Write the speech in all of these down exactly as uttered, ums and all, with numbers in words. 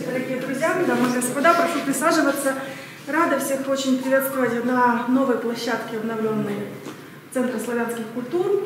Здравствуйте, дорогие друзья, дамы и господа, прошу присаживаться. Рада всех очень приветствовать на новой площадке, обновленной Центра славянских культур.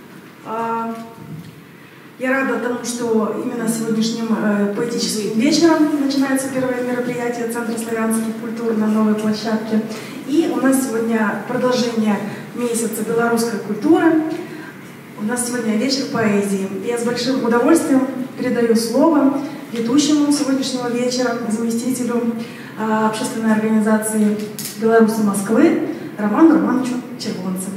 Я рада тому, что именно сегодняшним поэтическим вечером начинается первое мероприятие Центра славянских культур на новой площадке. И у нас сегодня продолжение месяца белорусской культуры. У нас сегодня вечер поэзии. Я с большим удовольствием передаю слово ведущему сегодняшнего вечера, заместителю а, общественной организации «Беларусы Москвы» Роману Романовичу Червонцеву.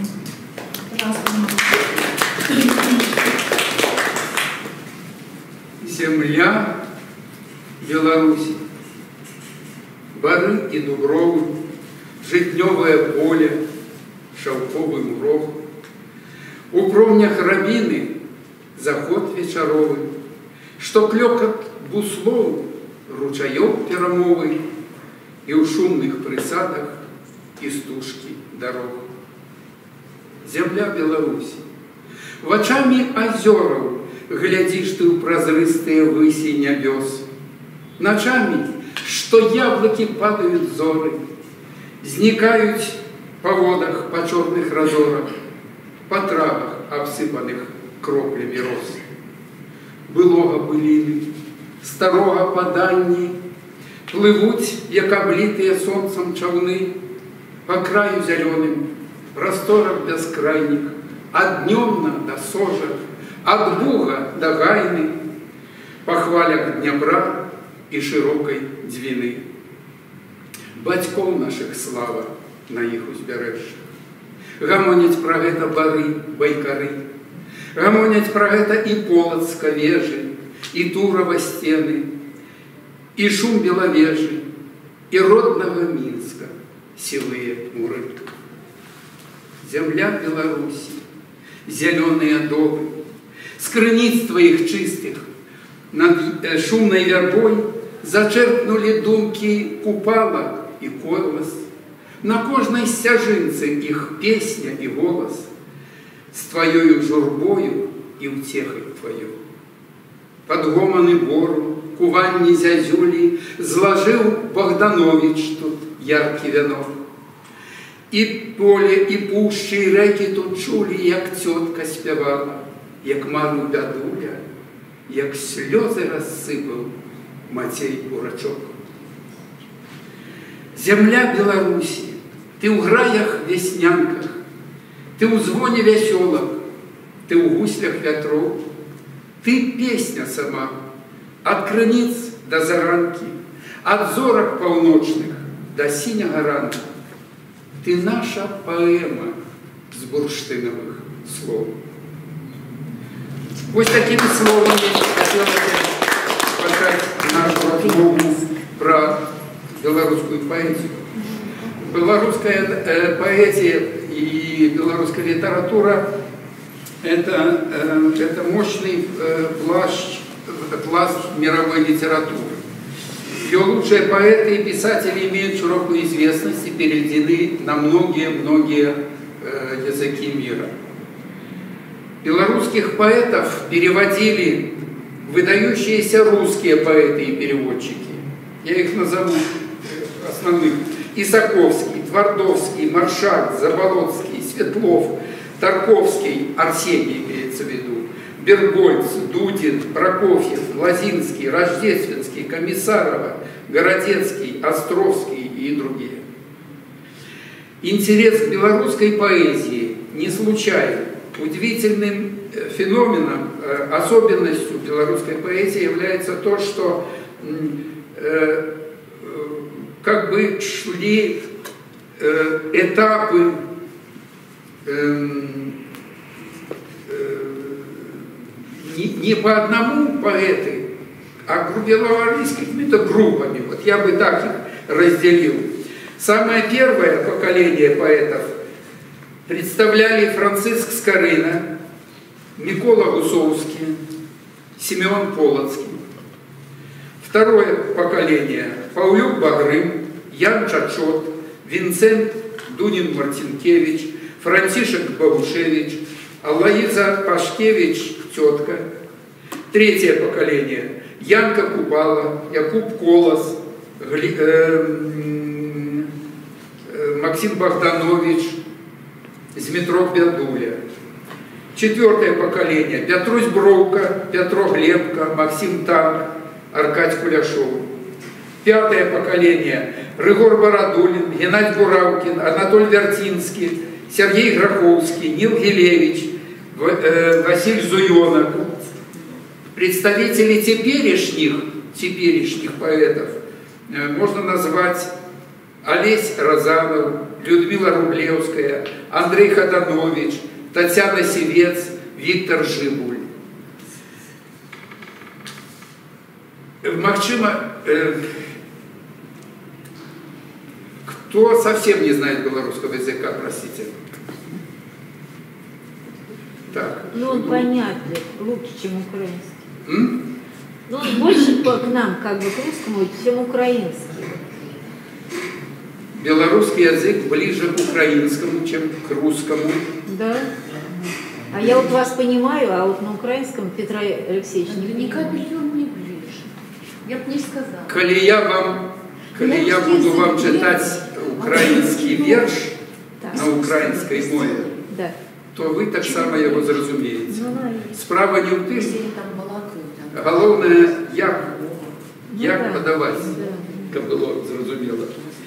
Земля Беларуси, бары и дубровы, житневое поле, шелковый муров, у промнях рабины заход вечаровый, что клёкот буслов ручаёк перамовый, и у шумных присадах истужки дорог. Земля Беларуси, вачами озеров глядишь ты у празрыстые выси небес, ночами, что яблоки падают зоры, зникают по водах, по черных разорах, по травах, обсыпанных кроплями роз. Былога былины, старого поданні, пливуть, як облитые солнцем човны, по краю зеленым, просторах бескрайних, от Днемна до Сожа, от Буга до Гайны, по хвалях Днепра и широкой Двины. Батьков наших слава на их узбережжах. Гамоняць пра гэта бары, байкары, гамоняць пра гэта і Полацка вежы, і Турова стены, і шум Белавежы, і роднага Мінска сілыя муры. Земля Беларуси, зеленые добы, с крыниц твоих чистых над шумной вербой зачерпнули думки Купала и Койлас. На кожной стяжинце их песня и голос, с твоею журбою и утехой твою. Под гомоны бору, куванни зязюли, зложил Богданович тут яркий венок. И поле, и пущи, и реки тут чули, як тетка спевала, як маму бядуля, як слезы рассыпал Матей Бурачок. Земля Беларуси, ты у граях веснянках, ты у звоне веселок, ты у гуслях ветров, ты песня сама, от крыниц до заранки, от зорок полночных до синего ранка. Ты наша поэма с бурштиновых слов. Вот такими словами хотелось бы начать нашу разговор про белорусскую поэзию. Белорусская э, поэзия и белорусская литература – это, э, это мощный э, плащ, пласт мировой литературы. Ее лучшие поэты и писатели имеют широкую известность и переведены на многие-многие э, языки мира. Белорусских поэтов переводили выдающиеся русские поэты и переводчики. Я их назову основных. Исаковский, Твардовский, Маршак, Заболоцкий, Светлов, Тарковский, Арсений имеется в виду, Бергольц, Дудин, Прокофьев, Лозинский, Рождественский, Комиссарова, Городецкий, Островский и другие. Интерес к белорусской поэзии не случайен. Удивительным феноменом, особенностью белорусской поэзии является то, что э, как бы шли э, этапы э, э, не, не по одному поэты, а группировались какими-то группами. Вот я бы так их разделил. Самое первое поколение поэтов представляли Франциск Скорина, Микола Гусовский, Семен Полоцкий. Второе поколение – Павлюк Багрым, Ян Чачот, Винцент Дунин-Мартинкевич, Франтишек Бабушевич, Алоиза Пашкевич, тетка. Третье поколение. Янка Купала, Якуб Колос, Гли, э, э, Максим Богданович, Змитров Бядуля. Четвертое поколение. Петрусь Бровка, Петро Глебко, Максим Танк, Аркадий Куляшов. Пятое поколение. Рыгор Бородулин, Геннадий Буравкин, Анатолий Вертинский, Сергей Гроховский, Нил Гилевич, Василий Зуенок. Представители теперешних, теперешних поэтов можно назвать Олесь Розанов, Людмила Рублевская, Андрей Ходанович, Татьяна Севец, Виктор Жибуль. Максима, э, кто совсем не знает белорусского языка, простите. Так. Ну, он понятный, лучше, чем украинский. М? Ну, он больше к нам, как бы, к русскому, чем украинский. Белорусский язык ближе к украинскому, чем к русскому. Да. А я вот вас понимаю, а вот на украинском Петра Алексеевича не Ни капельки он не ближе. Я бы не сказала. Коли я вам, коли я буду вам читать украинский верш на украинской мове, да, то вы так само его зразумеете. ну, Справа не в тым, Все там балакают. головне, як, як да. подавать, Да. как было зразумело.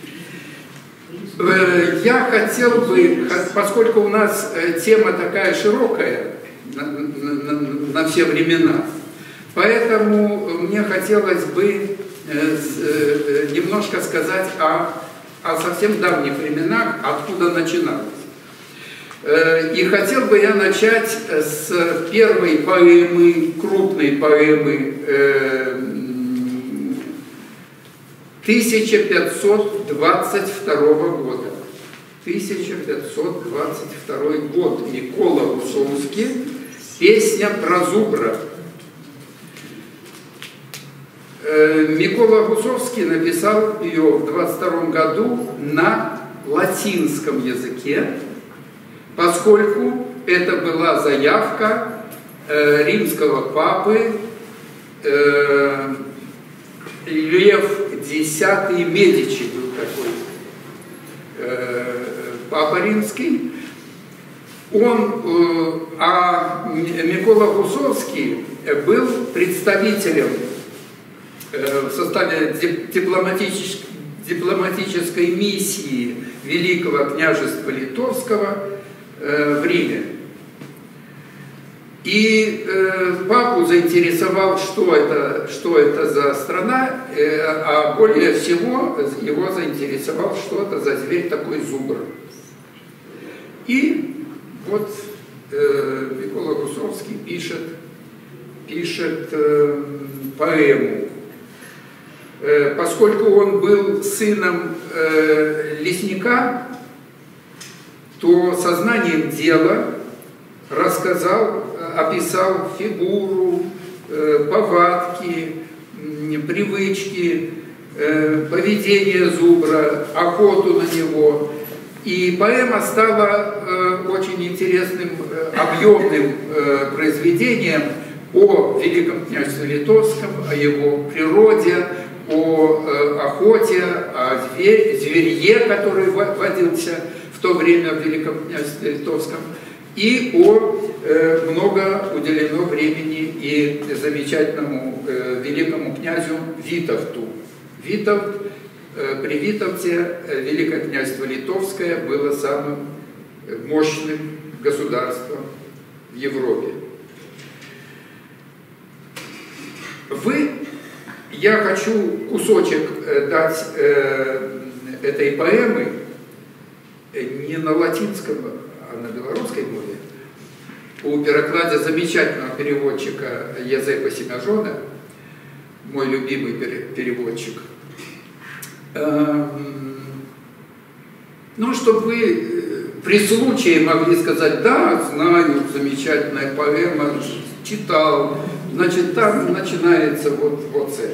Я хотел бы, поскольку у нас тема такая широкая на, на, на все времена, поэтому мне хотелось бы немножко сказать о, о совсем давних временах, откуда начиналось. И хотел бы я начать с первой поэмы, крупной поэмы тысяча пятьсот двадцать второго года. тысяча пятьсот двадцать второй год. Микола Гусовский. Песня про зубра. Микола Гусовский написал ее в двадцать втором году на латинском языке, поскольку это была заявка римского папы Лев Десятый Медичи, был такой э, папа римский. Он, э, а Микола Гусовский был представителем э, в составе дипломатической, дипломатической миссии Великого княжества Литовского э, в Риме. И э, папу заинтересовал, что это, что это за страна, э, а более всего его заинтересовал, что это за зверь такой зубр. И вот э, Микола Гусовский пишет, пишет э, поэму. Э, поскольку он был сыном э, лесника, то сознанием дела рассказал, описал фигуру, э, повадки, э, привычки, э, поведение зубра, охоту на него. И поэма стала э, очень интересным, э, объемным э, произведением о Великом княжестве Литовском, о его природе, о э, охоте, о зверь, зверье, который водился в то время в Великом княжестве Литовском. И о, э, много уделено времени и замечательному э, великому князю Витовту. Витовт, э, при Витовте э, Великое княжество Литовское было самым мощным государством в Европе. Вы, я хочу кусочек э, дать э, этой поэмы э, не на латинском, на белорусской мове, у перекладе замечательного переводчика Язепа Семяжона, мой любимый переводчик. Ну, чтобы вы при случае могли сказать: да, знаю, замечательная поэма, читал, значит, там начинается вот, вот с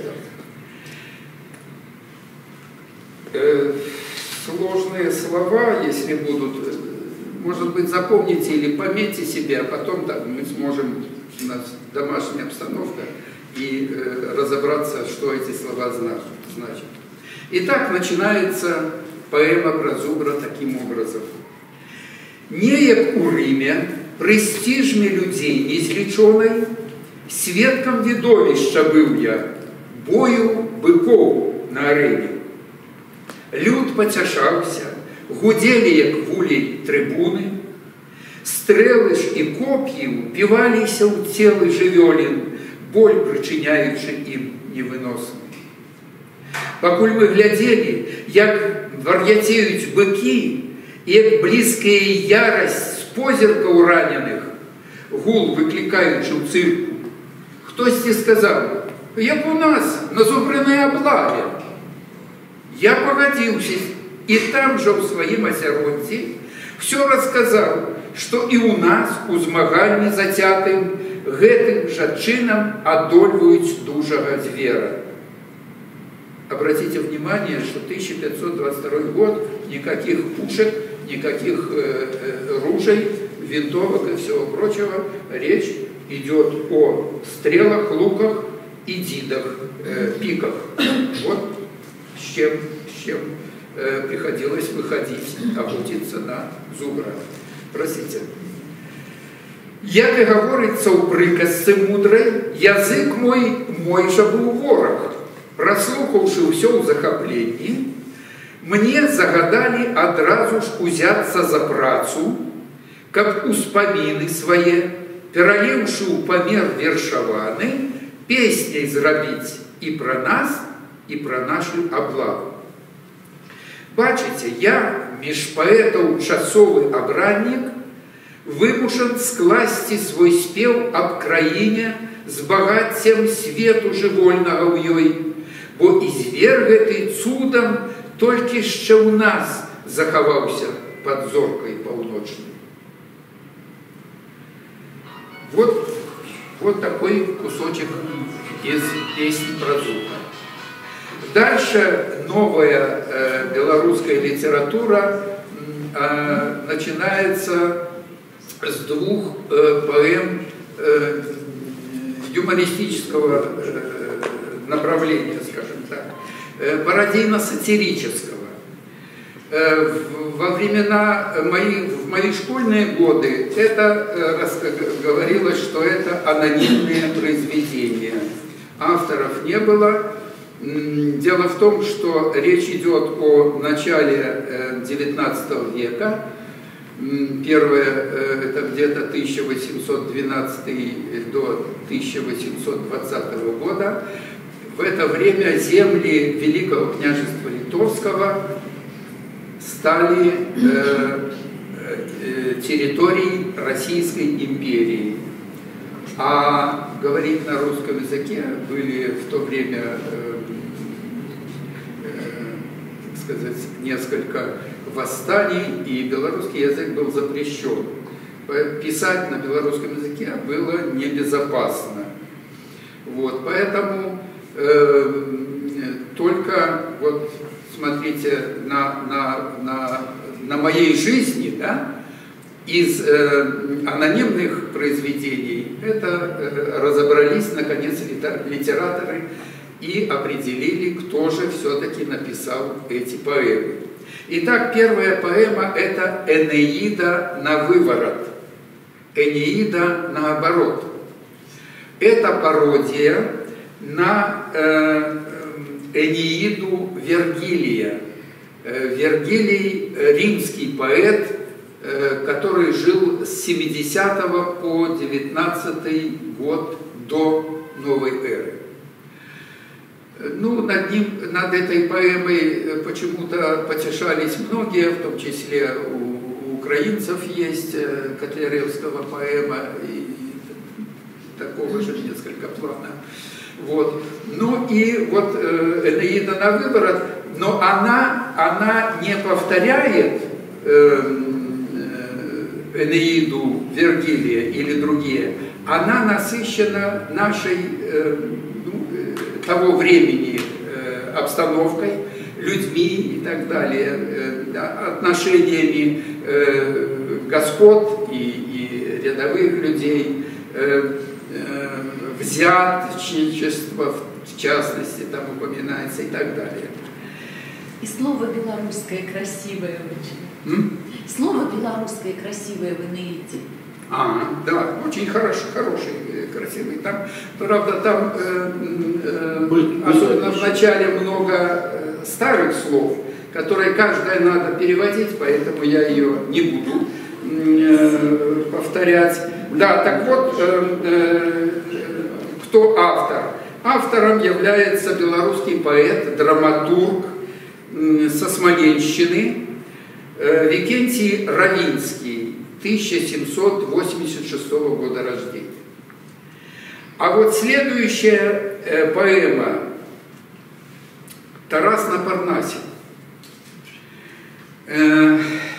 этого. Сложные слова, если будут, может быть, запомните или пометьте себе, а потом так мы сможем у нас домашняя обстановка, и э, разобраться, что эти слова значат. Итак, начинается поэма про зубра таким образом. «Неяк у Риме, престижме людей неизлеченной, сведком видовища был я, бою быков на арене. Люд поцяшаўся, гудели, як вулей трибуны, стрелы ж и копьи упивалися у телы жывёлін, боль причиняючи им невыносную. Покуль мы глядели, як вар'яцеюць быкі, и як близкая ярость с позеркаў раненых, гул выкликаючи у цирку, хтось сказал, як у нас на зубрыной облаве. Я погодился, и там же у своим осяроддзі все рассказал, что и у нас у змаганні затятым гэтым жа чынам адольваюць дужага звера. Обратите внимание, что тысяча пятьсот двадцать второй год, никаких пушек, никаких э, э, ружей, винтовок и всего прочего. Речь идет о стрелах, луках и дидах, э, пиках. Вот с чем, с чем э, приходилось выходить, охотиться на зубра. Простите. Як и говорится у приказцы мудрой, язык мой, мой же был ворог. Прослухавши все ў захапленні, мне загадали адразу ж узяться за працу, каб успаміны свае, пералеўшы ў памер вершаваны, песняй зрабіць і пра нас, і пра нашу аблаву. Бачыце, я, між паэтаў часовы абраннік, вымушан скласці свой спеў аб краіне з багаццем свету жывольнага ў ёй, бо і звер гэты цудам толькі яшчэ ў нас захаваўся пад зоркай паўночнай. Вот, вот такой кусочек из песни про зубра. Дальше новая э, белорусская литература э, начинается с двух э, поэм э, юмористического э, направления, скажем так, э, пародийно-сатирического. Э, во времена мои, в мои школьные годы это э, говорилось, что это анонимные произведения. Авторов не было. Дело в том, что речь идет о начале девятнадцатого века. Первое – это где-то тысяча восемьсот двенадцатый до тысяча восемьсот двадцатого года. В это время земли Великого княжества Литовского стали э, э, территорией Российской империи. А говорить на русском языке были в то время, э, э, сказать, несколько восстаний, и белорусский язык был запрещен. Писать на белорусском языке было небезопасно. Вот, поэтому э, только, вот, смотрите, на, на, на, на моей жизни, да, из э, анонимных произведений это э, разобрались, наконец, литераторы и определили, кто же все-таки написал эти поэмы. Итак, первая поэма – это «Энеида на выворот», «Энеида наоборот». Это пародия на э, Энеиду Вергилия. Э, Вергилий – римский поэт, э, который жил с семидесятого по девятнадцатый год до новой эры. Ну, над ним, над этой поэмой почему-то потешались многие, в том числе у, у украинцев есть Котляревского поэма, и такого же несколько плана. Вот. Ну и вот «Энеида на выворот», но она, она не повторяет Энеиду Вергилия или другие, она насыщена нашей того времени э, обстановкой, людьми и так далее, э, отношениями э, господ и, и рядовых людей. Э, э, взяточничество, в частности, там упоминается и так далее. И слово белорусское красивое очень. М? Слово белорусское красивое вы найдете. А, да, очень хороший, хороший, красивый. Там, правда, там э, э, Будет, особенно будет в начале много э, старых слов, которые каждое надо переводить, поэтому я ее не буду э, повторять. Да, так вот, э, э, кто автор? Автором является белорусский поэт, драматург э, со Смоленщины э, Викентий Равинский, тысяча семьсот восемьдесят шестого года рождения. А вот следующая э, поэма «Тарас на Парнасе». Э,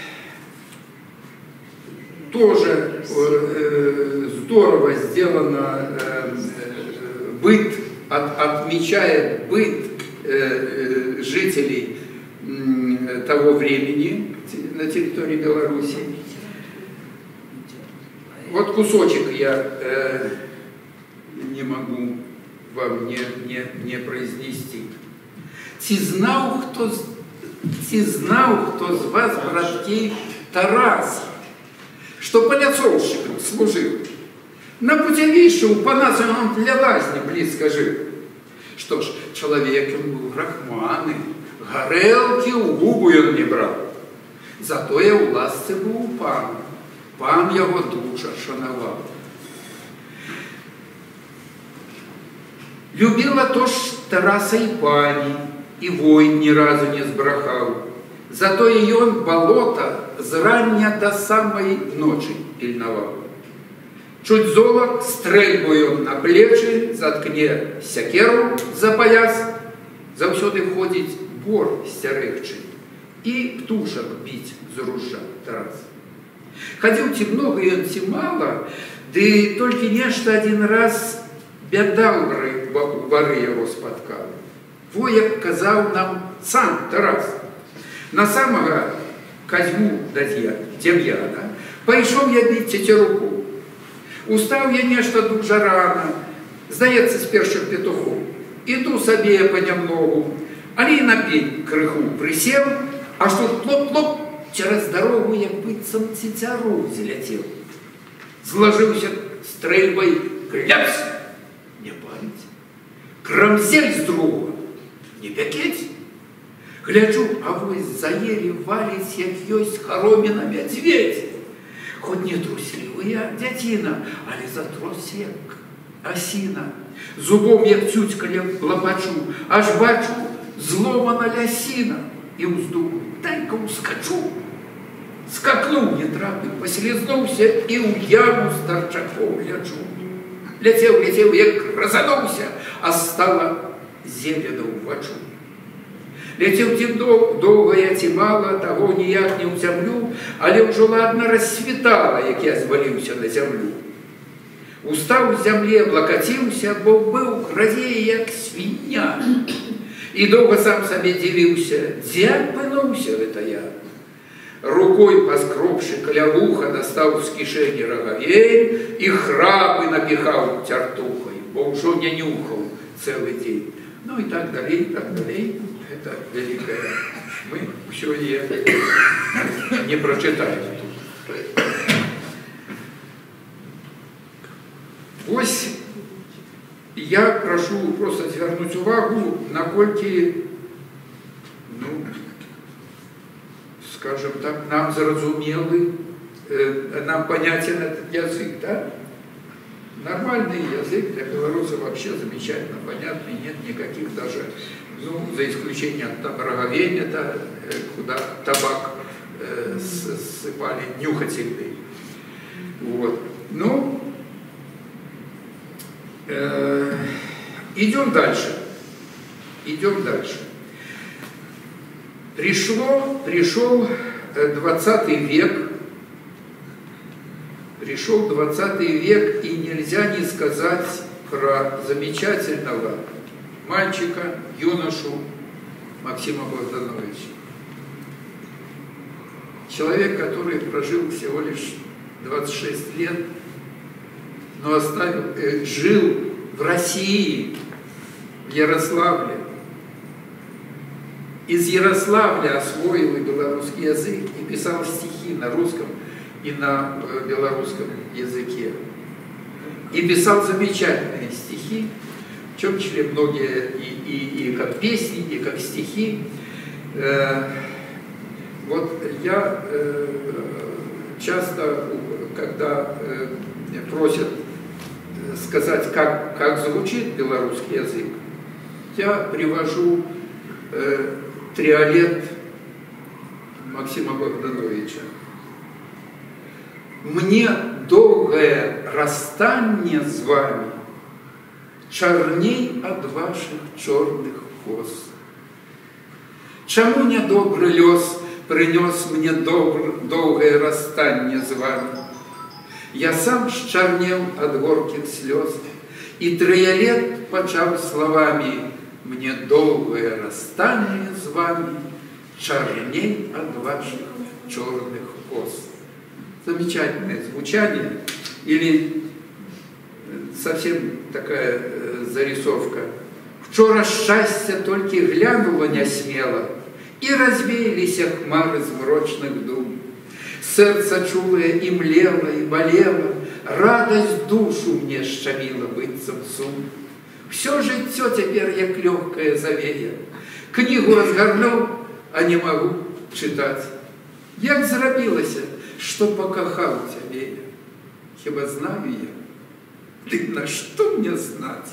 тоже э, здорово сделано, э, э, быт, от, отмечает быт э, э, жителей э, того времени на территории Беларуси. Вот кусочек я э, не могу вам не, не, не произнести. Ці знав, хто, ці знав, хто з вас, братки, Тарас, что поляцовщиком служил. На путевище у Панасова для лазни близко жил. Что ж, человеком был рахманы, горелки у губу он не брал. Зато я у ласці був у пана. Пан його дуже шанував. Любила тож Тараса і пані, і воїн ні разу не збрахав. Зато її он болото зрання до самої ночі пільнував. Чуть золок стрельбою на плечі, заткне сякеру за пояс, завсюди входить бор стерегчий, і птушок бить з ружа Тарас. Ходил ті много, и он ті мало, да и только нечто один раз беда у воры его споткала. Во, як казав нам сам Тарас. На самого Козьму Дем'яна пайшов я бить тетеруку. Устав я нечто дуже рано, здається, з перших петухов. Іду собі я понемногу, али на пень криху присел, а что плоп-плоп, через дорогу, як быццам цицяру залетел. Сложился стрельбой, гляпс, не палить. Крамзель с другого, не пякеть. Гляджу, а вось заели валить, як ёсть хоромина медведь. Хоть не трусливая дятина, али затрос як осина. Зубом як тютька лопачу, аж бачу, зломана лясина. И вздумаю, дай-ка ускочу. Скакнул нетрапно, послизнулся и у яму с торчаком гляджу. Летел, летел, як разанулся, а стало зелено в вачу. Летел тем дол долго я ті мало, того ніяк не узямлю, але уже ладно рассветало, як я звалился на землю. Устав в земле, облокотился, бо был грозее, як свинья. И долго сам себе дивился, где пынуся это я. Рукой поскробши колявуха достал с кишени роговей и храпы напихал тертухой, бо уже не нюхал целый день. Ну и так далее, и так далее. Это великое. Мы все не, не прочитаем тут. Ось я прошу просто звернуть увагу, наколькі, ну, скажем так, нам зразумелый, э, нам понятен этот язык, да? Нормальный язык для белорусов вообще замечательно понятный, нет никаких даже, ну, за исключением там роговень, это э, куда табак э, ссыпали нюхательный. Вот. Ну, э, идем дальше. Идем дальше. Пришло, пришел двадцатый век, пришел двадцатый век, и нельзя не сказать про замечательного мальчика, юношу Максима Богдановича. Человек, который прожил всего лишь двадцать шесть лет, но оставил, э, жил в России, в Ярославле. Из Ярославля освоил и белорусский язык, и писал стихи на русском и на белорусском языке. И писал замечательные стихи, в том числе многие и, и, и как песни, и как стихи. Э, вот я э, часто, когда э, просят сказать, как, как звучит белорусский язык, я привожу э, триолет Максима Богдановича. «Мне долгое расстание с вами чарней от ваших черных кос. Чаму нядобры лёс принес мне добр, долгое расстание с вами? Я сам счарнел от горьких слез, и триолет почав словами: мне долгое расстание с вами чарней от ваших черных кос». Замечательное звучание, или совсем такая э, зарисовка. «Вчора счастье только глянуло нясмело, и развеялись хмары змрочных дум. Сердце чулое и млело, и болело, радость душу мне щемила быццам сум. Все життё теперь як легкая завея, книгу разгорнул, а не могу читать. Як зрабілася, что покахал тебе я, хіба знаю я, ты на что мне знать?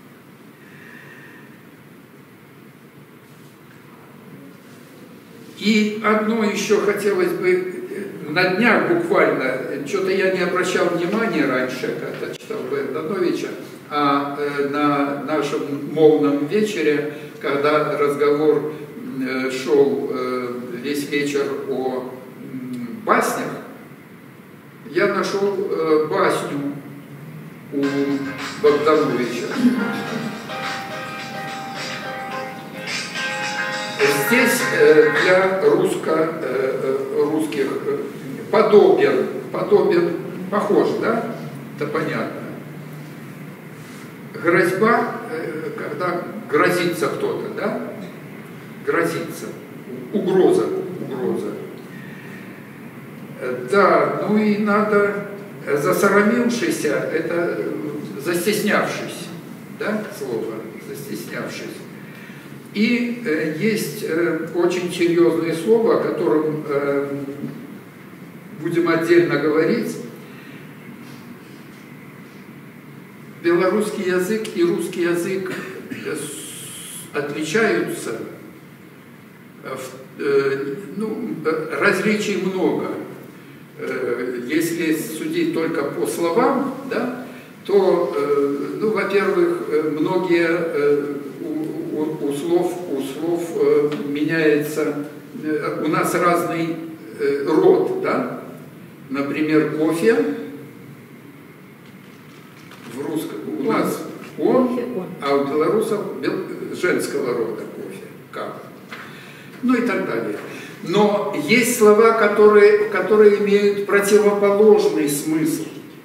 И одно еще хотелось бы, на днях буквально, что-то я не обращал внимания раньше, когда читал Богдановича, а на нашем мовном вечере, когда разговор шел весь вечер о баснях, я нашел басню у Богдановича. Здесь для русско, русских подобен, подобен, похож, да? Это понятно. Грозьба, когда грозится кто-то, да? Грозится. Угроза, угроза. Да, ну и надо засоромившийся, это застеснявшись, да, слово, застеснявшись. И э, есть э, очень серьезное слово, о котором э, будем отдельно говорить. Белорусский язык и русский язык отличаются, э, ну, различий много. Э, если судить только по словам, да, то, э, ну, во-первых, многие э, у, у, у слов, у слов э, меняется, э, у нас разный э, род, да, например, кофе, в русском у нас он, а у белорусов женского рода кофе, как, ну и так далее. Но есть слова, которые, которые имеют противоположный смысл.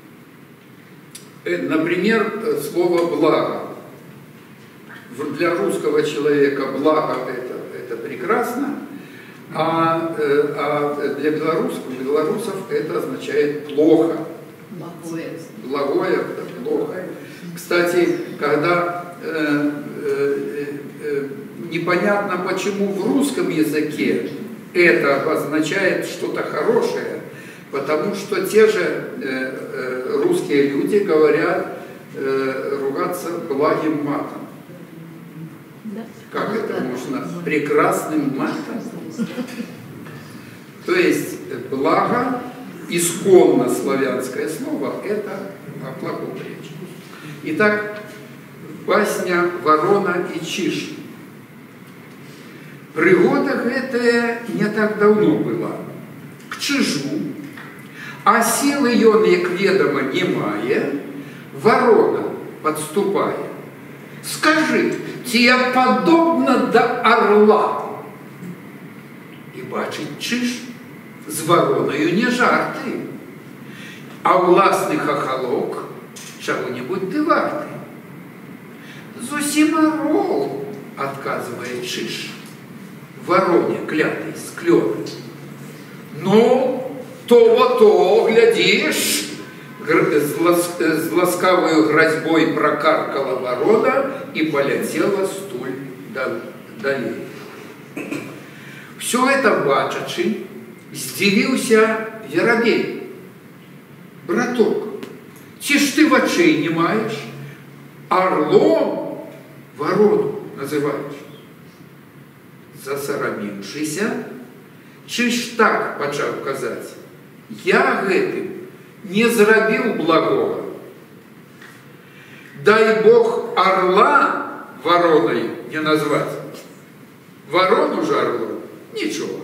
Например, слово «благо». Для русского человека «благо» это, это прекрасно, а, а для белорусов, белорусов это означает «плохо». Благое. Благое – это плохо. Кстати, когда э, э, э, непонятно, почему в русском языке это обозначает что-то хорошее, потому что те же э, э, русские люди говорят э, ругаться благим матом. Да. Как а это можно? Прекрасным матом. То есть благо, исконно славянское слово, это о плохом речь. Итак, басня «Ворона и чиж». Пригода гэтая не так давно была. К чижу, а силы ён, як ведомо, не мае, ворона подступая. Скажи, ці я подобна до орла? И бачить чиж з вороною не жарти, а власний хахалок чого-нибудь ти вартий. зусім орол, отказывает Чиж. Вороне клятый, склёры. Ну, то-то, глядишь, с ласкавою грозьбой прокаркала ворона и полетела стуль далее. Все это бачачи, здивился Воробей. Браток, ці ж ты вочей не маешь, орлом ворону называешь. Засараміўшыся, Чиж так пачаў казаць: я гэтым не зрабіў благога. Дай Бог орла вороной не назвать. Ворону же орлом ничего.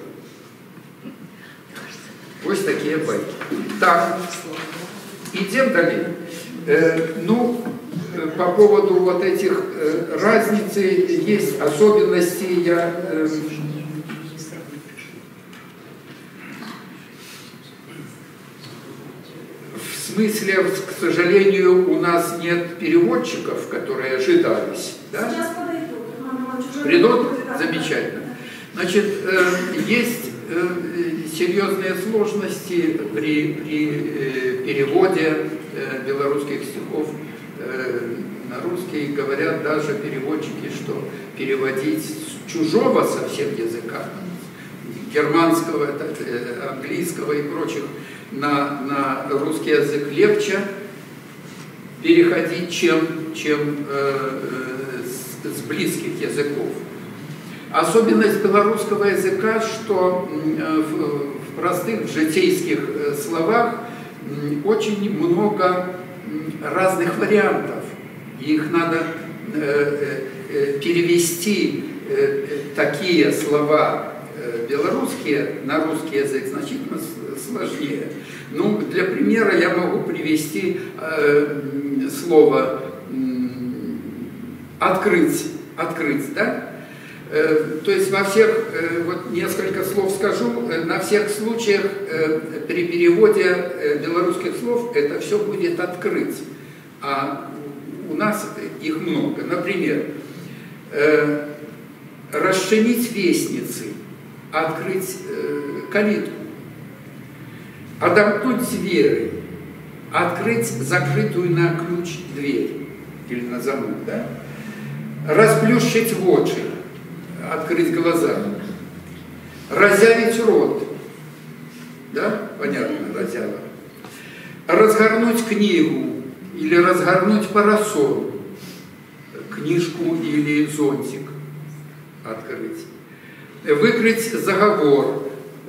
Вот такие байки. Так, идем далее. Э, ну, по поводу вот этих э, разницы есть особенности. Я э, в смысле, к сожалению, у нас нет переводчиков, которые ожидались. Да? Сейчас подойдут. Придут? Замечательно. Значит, э, есть э, серьезные сложности при, при э, переводе э, белорусских стихов э, на русский. Говорят даже переводчики, что переводить с чужого совсем языка, германского, э, английского и прочих, на, на русский язык легче переходить, чем, чем э, с, с близких языков. Особенность белорусского языка, что в, в простых житейских словах очень много разных вариантов. Их надо э, э, перевести, э, такие слова э, белорусские на русский язык значительно сложнее. Ну, для примера я могу привести э, слово э, «открыть», «открыть», да? То есть во всех, вот несколько слов скажу, на всех случаях при переводе белорусских слов это все будет «открыть», а у нас их много. Например, расчинить вестницы, открыть калитку, отомкнуть двери, открыть закрытую на ключ дверь или на замок, да? Расплющить очи, открыть глаза, разявить рот, да, понятно, разява, разгорнуть книгу или разгорнуть парасоль, книжку или зонтик открыть, выкрыть заговор,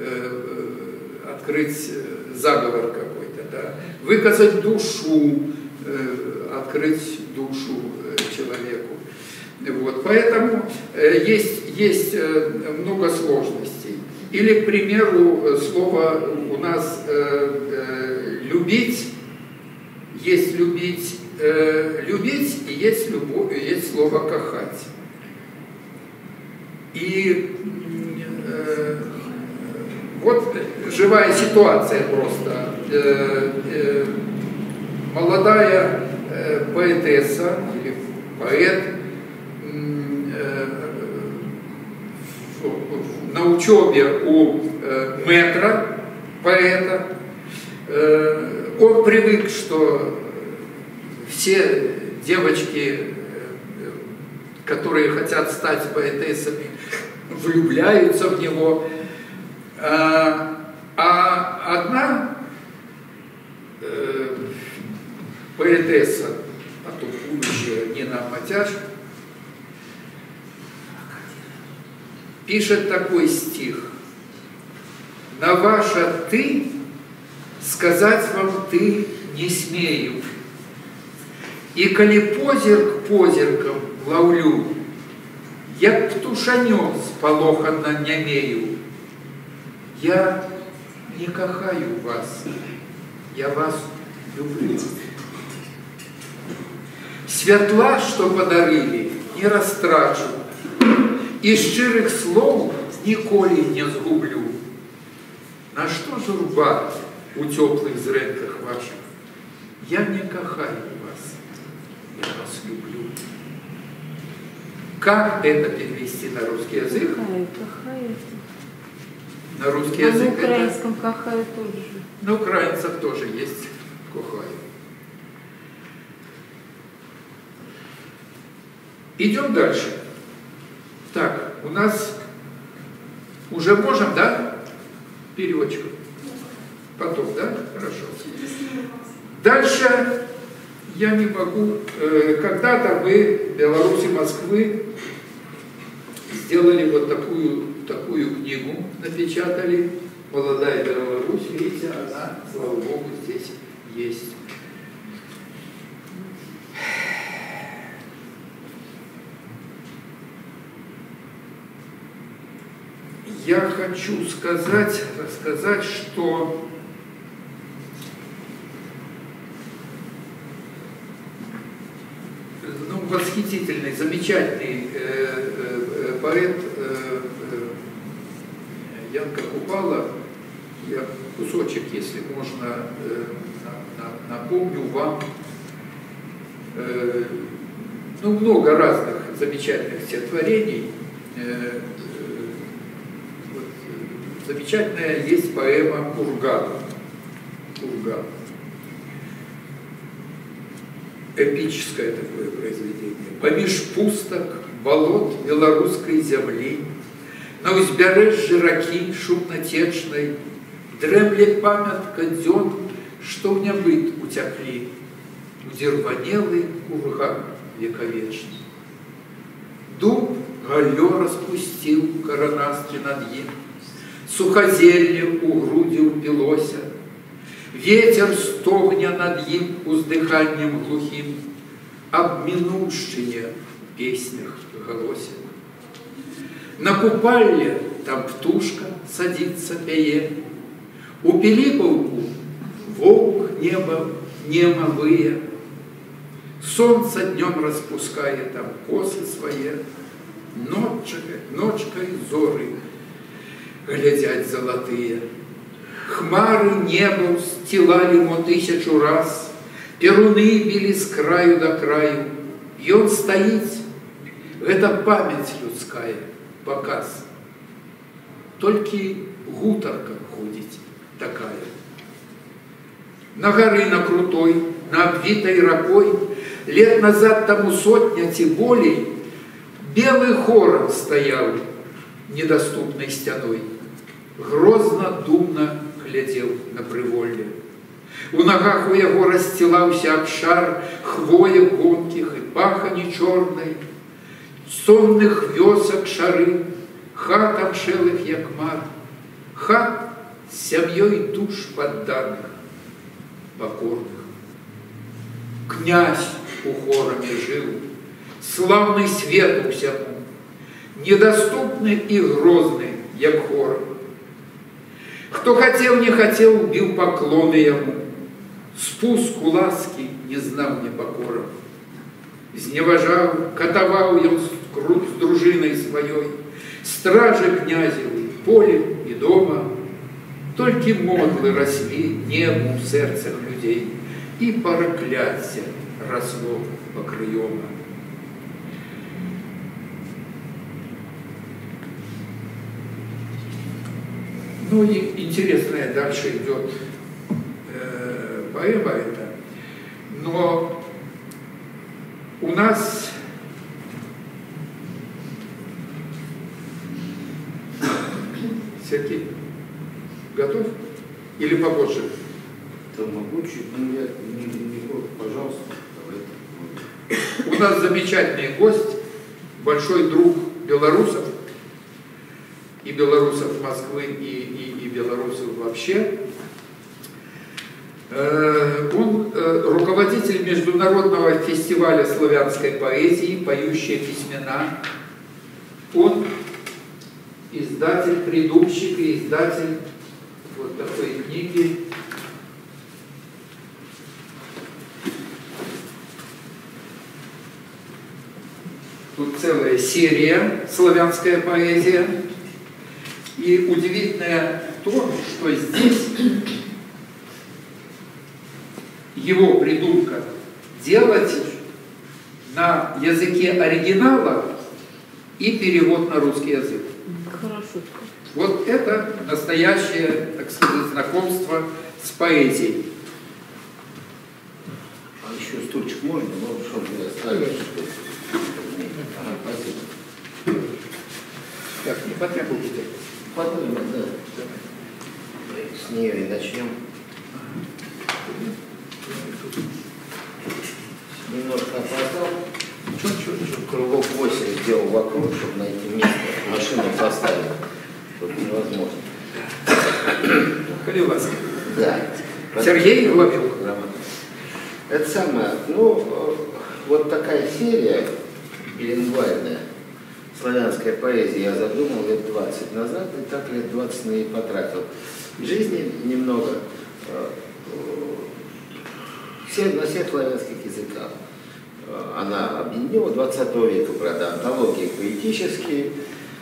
открыть заговор какой-то, да, выказать душу, открыть душу человеку. Вот, поэтому э, есть, есть э, много сложностей. Или, к примеру, слово у нас э, э, «любить», есть «любить», э, «любить» и есть, любовь, есть слово «кахать». И э, вот живая ситуация просто. Э, э, молодая э, поэтесса или поэт на учебе у э, мэтра, поэта, э, он привык, что все девочки, э, которые хотят стать поэтессами, влюбляются в него, а, а одна э, поэтесса, а то будущая Нина Матяш, пишет такой стих: «На ваше «ты» сказать вам «ты» не смею, и коли позірк позірком ловлю, як птушанёс полоханно нямею, я не кохаю вас, я вас люблю. Святла, что подарили, не растрачу, і щирих слов ніколи не згублю. На що журба у теплих зренках ваших? Я не кохаю вас, я вас люблю». Как это перевести на русский язык? Кахаю, кахаю. На русский А язык на украинском это... кахаю тоже же. На украинцах тоже есть кохаю. Идем дальше. Так, у нас уже можем, да? Переводчик. Потом, да? Хорошо. Дальше я не могу. Когда-то вы в Беларуси, Москвы сделали вот такую, такую книгу, напечатали. «Молодая Беларусь», видите, она, слава Богу, здесь есть. Я хочу сказать, рассказать, что ну, восхитительный, замечательный э, э, поэт э, э, Янка Купала, я кусочек, если можно, э, на, на, напомню вам, э, ну, много разных замечательных стихотворений. Э, Замечательная есть поэма «Курган». Курган. Эпическое такое произведение. Поміж пусток, болот белорусской земли, на узбережжі раки шумно-течной, дремле памятка дзён, что в небыт утекли, удерванелый курган вековечный. Дуб галлё распустил коронасты над им, сухозелле у груди упилося, ветер стогня над им уздыханием глухим, об минувшине в песнях голосе. На купальне там птушка садится пее, у Пилиповку волк небо немовые, солнце днем распускает там косы свои, ночкой, ночкой зоры глядять золотые. Хмары небо стилали мо тысячу раз, перуны били с краю до краю, и он стоит, это память людская, показ. Только гуторка ходит такая. На горы на крутой, на обвитой ракой, лет назад тому сотня, тем более, белый хором стоял недоступной стеной, грозно, думно глядел на приволле. У ногах у яго расстилаўся абшар хвоя гонких и пахани черной, сонных вёсак шары, хат обшелых як мар, хат с сям'ёй душ подданных, покорных. Князь у хорами жил, славный свету всему, недоступный и грозный, як хор. Кто хотел, не хотел, бил поклоны ему, спуску ласки не знал непокором. Зневажал, катовал я с дружиной своей, стражи князевой, поле и дома. Только модлы росли небу в сердцах людей, и прокляття росло покрыёма. Ну и интересная дальше идет э, поэма эта, но у нас Сергей, готов? Или попозже? Да могу чуть, но я не, не, не пожалуйста, давайте. У нас замечательный гость, большой друг белорусов, и белорусов Москвы, и, и, и белорусов вообще. Он руководитель Международного фестиваля славянской поэзии «Поющие письмена». Он издатель, придумщик и издатель вот такой книги. Тут целая серия «Славянская поэзия». И удивительное то, что здесь его придумка делать на языке оригинала и перевод на русский язык. Хорошо. Вот это настоящее, так сказать, знакомство с поэзией. А еще стульчик можно? Ну, что вы оставили? Ага, спасибо. Так, не потребуйте. Подумаем, да. С нее и начнем. Немножко опоздал. Чуть-чуть. Кругов восемь сделал вокруг, чтобы найти место. Машину поставил. Тут невозможно. Халиласки. Да. Сергей Ловил. Это самое. Ну, вот такая серия билингвальная. Славянская поэзия я задумал лет двадцать назад, и так лет двадцать на ней потратил. В жизни немного. Все, на всех славянских языках. Она объединила двадцатого века, правда, антологии поэтические.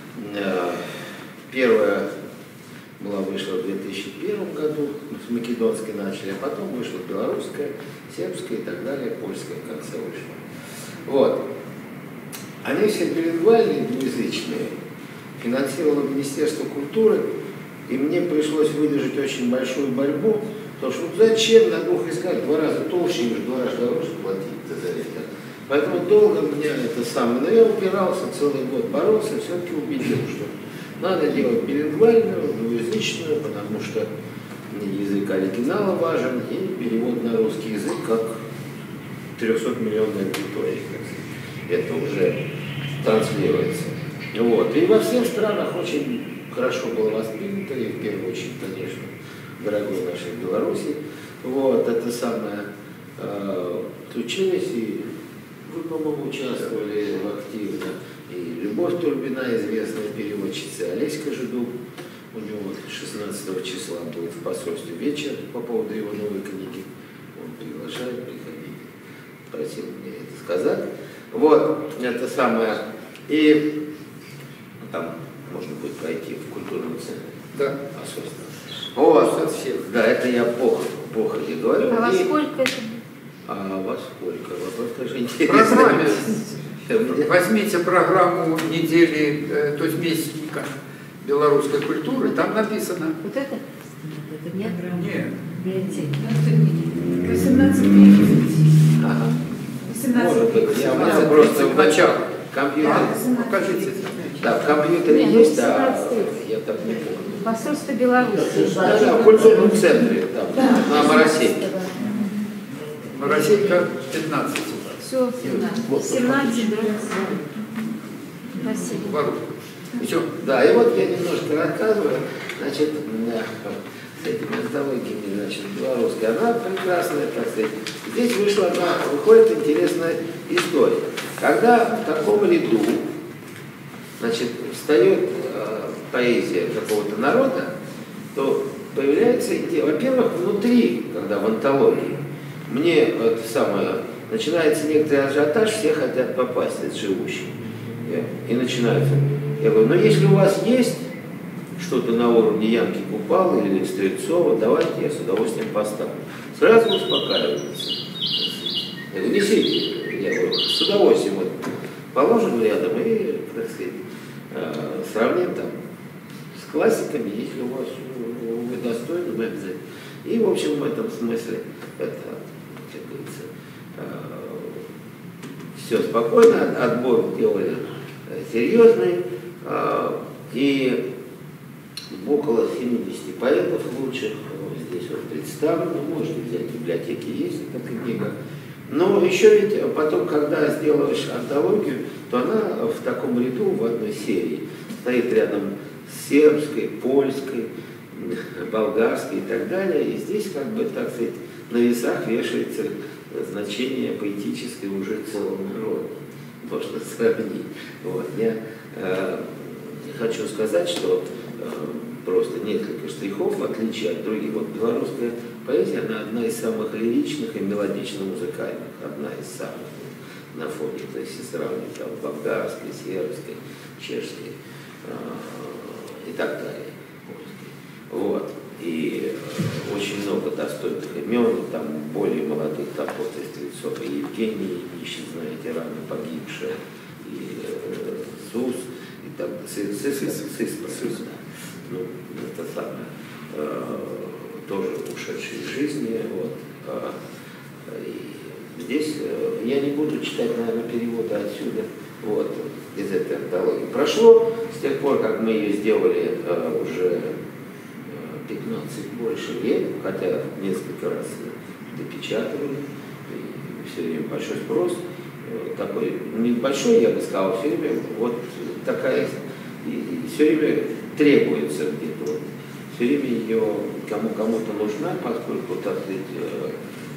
Первая была вышла в две тысячи первом году, с македонской начали, а потом вышла белорусская, сербская и так далее, польская в конце вышла. Вот. Они все билингвальные, двуязычные. Финансировало Министерство культуры, и мне пришлось выдержать очень большую борьбу, потому что ну, зачем на двух языках два раза толще, и два раза дороже платить-то за это. Поэтому долго меня это самое, но я упирался, целый год боролся, все-таки убедил, что надо делать билингвальную, двуязычную, потому что язык оригинала важен, и перевод на русский язык как трехсотмиллионная аудитория. Это уже транслируется. Вот. И во всех странах очень хорошо было воспринято, и в первую очередь, конечно, дорогой нашей Беларуси. Вот, это самое э, случилось, и вы, по-моему, участвовали активно. И Любовь Турбина, известная переводчица, Олеська Жидук, у него вот шестнадцатого числа будет в посольстве вечер по поводу его новой книги. Он приглашает приходить, просил мне это сказать. Вот, это самое. И там можно будет пройти в культурном центре. Да. Посольство. Вот, да, это я по походе говорю. А во и... сколько это? А во сколько? Вопрос тоже интересный. Программе. Возьмите программу недели, э, то есть месячника белорусской культуры, там написано. Вот это? Это нет? Нет. восемнадцать тридцать. Ага. восемнадцать Может быть, тридцать. я, у меня просто в начало. компьютер. А, покажите. Да, в компьютере Не, ну, есть, а семнадцать. я так не помню. Посольство Беларуси. Да, да, в культурном центре, там, на Моросейке. Моросейка пятнадцать. Все, семнадцать, да. Спасибо. Ворот. Все. Да, и вот я немножко рассказываю, значит, с этими антологиями, значит, белорусской, она прекрасная, так сказать. Здесь вышла одна, выходит интересная история. Когда в таком ряду, значит, встает э, поэзия какого-то народа, то появляется идея, во-первых, внутри, когда в антологии, мне это самое, начинается некоторый ажиотаж, все хотят попасть, это живущие. И начинается. Я говорю, ну если у вас есть что-то на уровне Янки Купала или Стрельцова, давайте я с удовольствием поставлю. Сразу успокаиваются. Я говорю, несите. Я говорю, с удовольствием вот положим рядом и, так сказать, сравним там с классиками, если у вас вы достойны, мы обязательно. И, в общем, в этом смысле это, как говорится, все спокойно, отбор делали серьезный, и около семидесяти поэтов лучших здесь вот представлено, можете взять, в библиотеке есть эта книга. Но еще ведь потом, когда сделаешь антологию, то она в таком ряду в одной серии стоит рядом с сербской, польской, болгарской и так далее. И здесь, как бы, так сказать, на весах вешается значение поэтическое уже целого народа. Можно сравнить. Вот. Я э, хочу сказать, что э, просто несколько штрихов, в отличие от других. Вот белорусская поэзия, она одна из самых лиричных и мелодично-музыкальных. Одна из самых на фоне, то есть если сравнивать там болгарской, сербской, чешской э, и так далее. Вот. И э, очень много достойных имен, там более молодых, там после Стрельцова и Евгений Ильич, знаете, рано погибшая, и э, СУС, и так, СИС, СИС, СИС, СИС, да. Ну, это самое, э, тоже ушедшие из жизни, вот. Э, и здесь э, я не буду читать, наверное, переводы отсюда, вот, из этой антологии. Прошло с тех пор, как мы ее сделали э, уже пятнадцать больше лет, хотя несколько раз допечатывали, и все время большой спрос, такой небольшой, я бы сказал, все время вот такая, и все время требуется где-то, вот, все время ее кому кому-то нужна, поскольку, так сказать,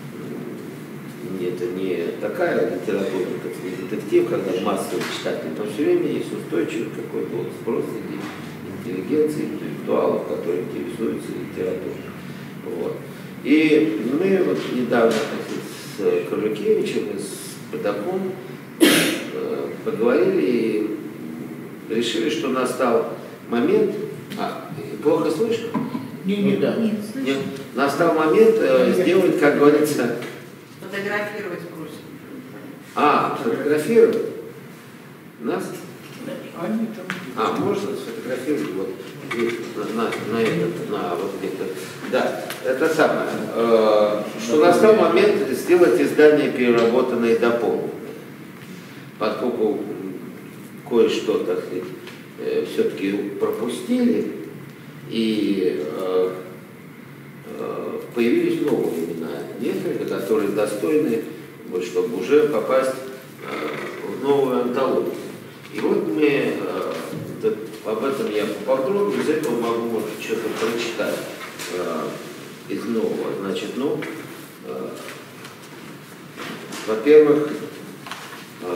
это не такая литература, как детектив, когда массовый читатель, но все время есть устойчивый какой-то вот спрос среди интеллигенции, интеллектуалов, которые интересуются литературой. Вот. И мы вот недавно с Кружакевичем и с Патаком э, поговорили и решили, что настал момент. А, плохо слышно? Не, не, да. Нет, Нет. Настал момент э, сделать, как говорится. Фотографировать просят. А, фотографировать? Нас? Они там... А, можно сфотографировать вот здесь, на, на, этот, на вот где-то. Да, это самое. Э, что настал момент сделать издание переработанное и дополненное. Поскольку кое-что, так сказать, э, все-таки пропустили, и э, э, появились новые имена, несколько, которые достойны, вот, чтобы уже попасть э, в новую антологию. И вот мы, э, да, об этом я поподробнее, из этого могу, может, что-то прочитать э, из нового. Значит, ну, э, во-первых, э,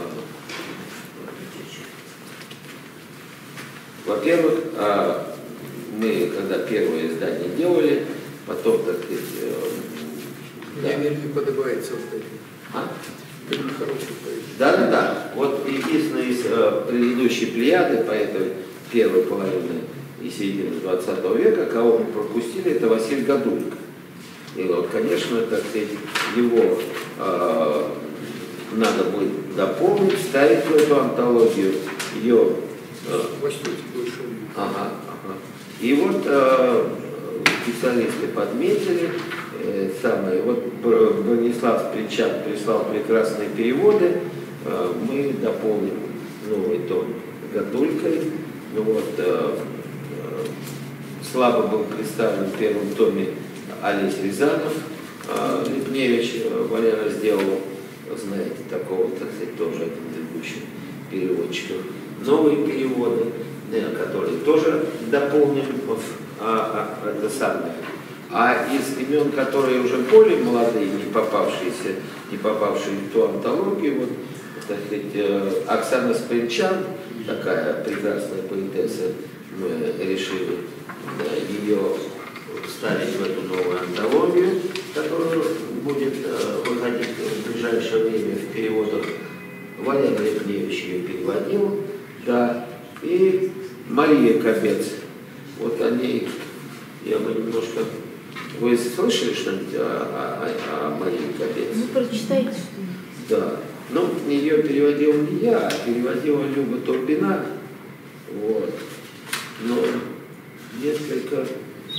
во-первых, э, мы, когда первое издание делали, потом, так сказать, э, Мне да. вельми подобается вот это. А? Вельми хороший поэт. Да, да, да. Вот единственное из э, предыдущей плеяды по этой первой половине и середины двадцатого века, кого мы пропустили, это Василий Годулько. И вот, конечно, так сказать, его э, надо будет дополнить, вставить в эту антологию, ее... Э, Восточный больше. ага, ага. И вот э, специалисты подметили, э, самое, вот Бронислав Стрельчак прислал прекрасные переводы, э, мы дополним новый том Годулькой. Ну, вот, э, э, слабо был представлен в первом томе Олесь Рязанов, э, Липневич, э, Валера сделал, знаете, такого, так сказать, тоже один из ведущих переводчиков. Новые переводы, э, которые тоже дополним, а, а, это самое. А из имен, которые уже более молодые, не попавшиеся, не попавшие в ту антологию, вот, так сказать, э, Оксана Спринчан, такая прекрасная поэтесса, мы решили да, ее вставить в эту новую антологию, которая будет э, выходить в ближайшее время в переводах. Валерий Лепневич ее переводил, да, и Мария Кобец. Вот они, я бы немножко... Вы слышали что-нибудь о, о, о Марии Кобец? Ну, прочитайте. Да. Ну, ее переводил не я, а переводила Люба Турбина. Вот. Но несколько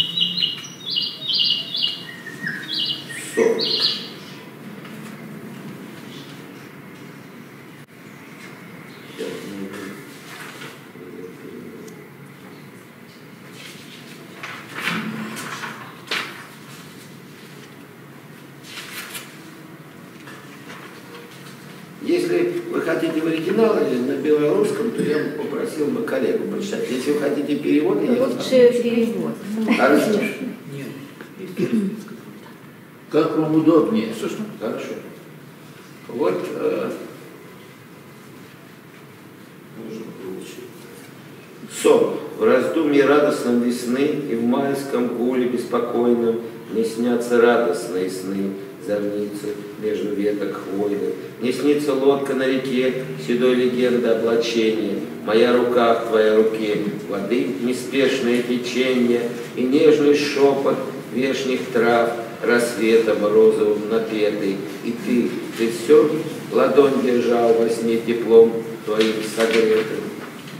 сорок. Сейчас, если вы хотите в оригинале или на белорусском, то я бы попросил бы коллегу прочитать. Если вы хотите перевод, я вас... Лучше перевод. Хорошо. Нет. Как вам удобнее? Хорошо. Вот... Э, сон. В раздумье радостном весны и в майском гуле беспокойном мне снятся радостные сны, зорницы между веток хвойных. Мне снится лодка на реке, седой легенды облачения. Моя рука в твоей руке, воды неспешное течение и нежный шепот вешних трав, рассветом розовым напетый. И ты, ты все ладонь держал во сне теплом твоим согретым.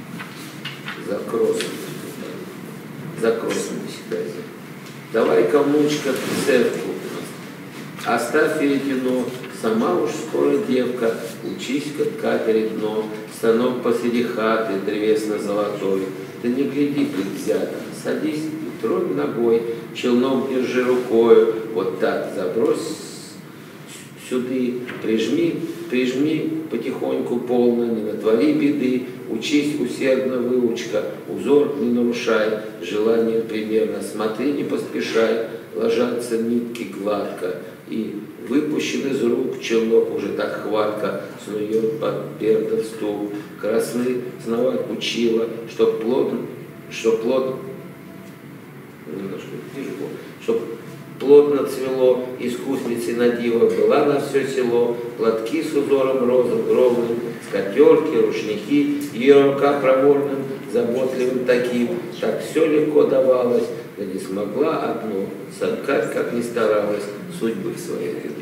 за кросом. За кросом сидайте. Давай-ка, внучка, в церкву. Оставь ведено, сама уж скоро девка, учись-ка ткать дно, станок посреди хаты, древесно-золотой. Ты не гляди предвзято, садись и тронь ногой, челнок держи рукою, вот так забрось сюды, прижми, прижми потихоньку полно, не натвори беды, учись усердно, выучка, узор не нарушай, желание примерно, смотри, не поспешай, ложатся нитки гладко, и выпущен из рук челнок уже так хватко, снует под пердом стул, красны сновать учила, чтоб плотно, чтоб плотно, немножко тяжело, чтоб плотно цвело, искусницы на диво была на все село, платки с узором розовым, ровным, скатерки, рушники, ее рука проворным, заботливым таким, так все легко давалось, да не смогла одно, соткать, как ни старалась, судьбы своей видно.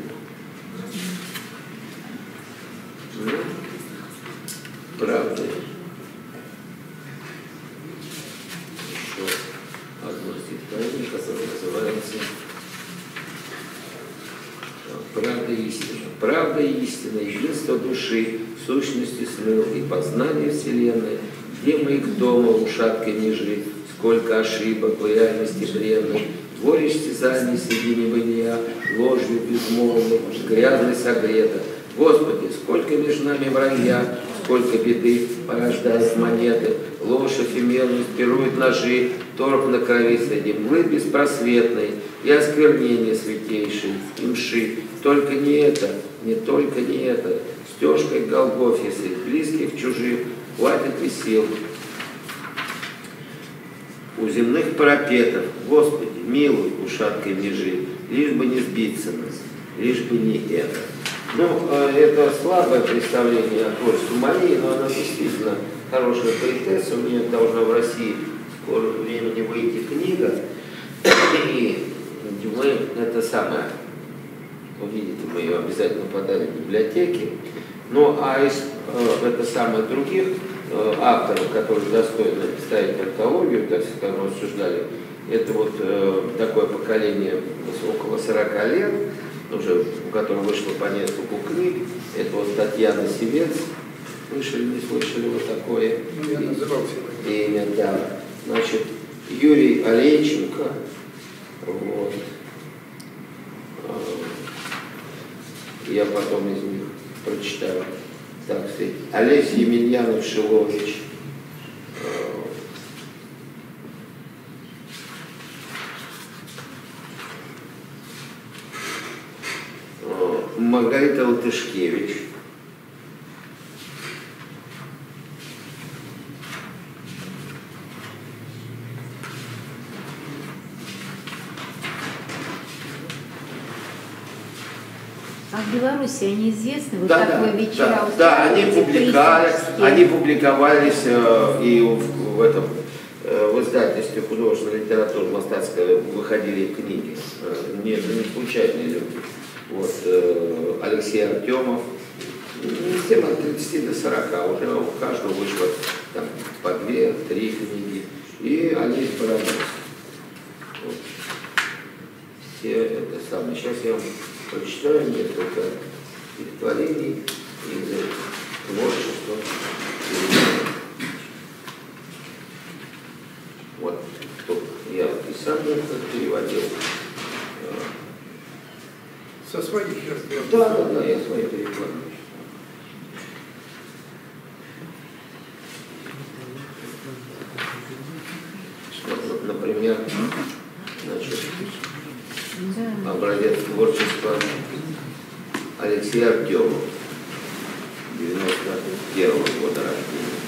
Ну, правда. Еще одно стихотворение, которое называется «Правда и истина». Правда и истина, единство души, в сущности смыл и познание вселенной, где мы их дома в ушатке нежи, сколько ошибок в реальности бренной, горе стязаний среди небытия, ложью безмолвной, грязной согрета. Господи, сколько между нами вранья, сколько беды порождает монеты, ложь эфемерную спирует ножи, торг на крови среди мглы беспросветной и осквернение святейшей и мши. Только не это, не только не это, стежкой к Голгофе среди близких чужих хватит и сил у земных парапетов. Господи, милуй ушаткой межи, лишь бы не сбиться нас, лишь бы не это. Ну, это слабое представление о творчестве Марии, но она действительно хорошая поэтесса. У нее должна в России в скором времени выйти книга. И мы это самое, увидите, мы ее обязательно подарим в библиотеке. Ну, а из это самое других авторов, которые достойны ставить антологию, так сказать, мы обсуждали, это вот э, такое поколение около сорока лет, уже, у которого вышло по нескольку книг. Это вот Татьяна Сивец. Слышали, не слышали вот такое? Ну, я называл сегодня. Имя, да. Значит, Юрий Олейченко. Вот. Я потом из них прочитаю. Так сказать, Олесь Емельянов-Шилович. Маргарита Латышкевич. А в Беларуси они известны? Вот Да, как да, вы вечера да, да, они публиковали, они публиковались э, и в, в этом э, в издательстве художественной литературы Мостатская выходили книги. Э, нет, не случайные люди. Вот, э, Алексей Артемов, всем от тридцати до сорока, уже у каждого вышло там, по две-три книги. И Олесь Баранец. Вот. Все это самое. Сейчас я вам прочитаю несколько стихотворений из творчества. Вот, я и сам это переводил. Со своих разберем. Да, да, да, я свои перекладываю. Вот, например, значит, да. Образец творчества Алексей Артемов, девяносто первого года рождения.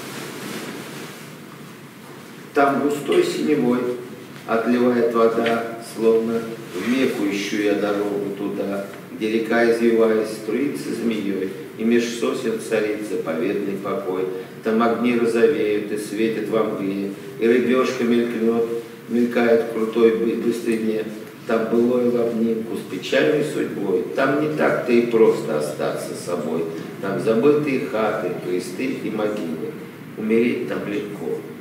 Там густой синевой отливает вода, словно в Мекку ищу я дорогу туда, где река, извиваясь, струится змеей, и меж сосен царит заповедный покой. Там огни розовеют и светят во мгле, и рыбешка мелькнет, мелькает в крутой быстрине. Там былой в обнимку с печальной судьбой. Там не так-то и просто остаться собой. Там забытые хаты, кресты и могилы. Умереть там легко,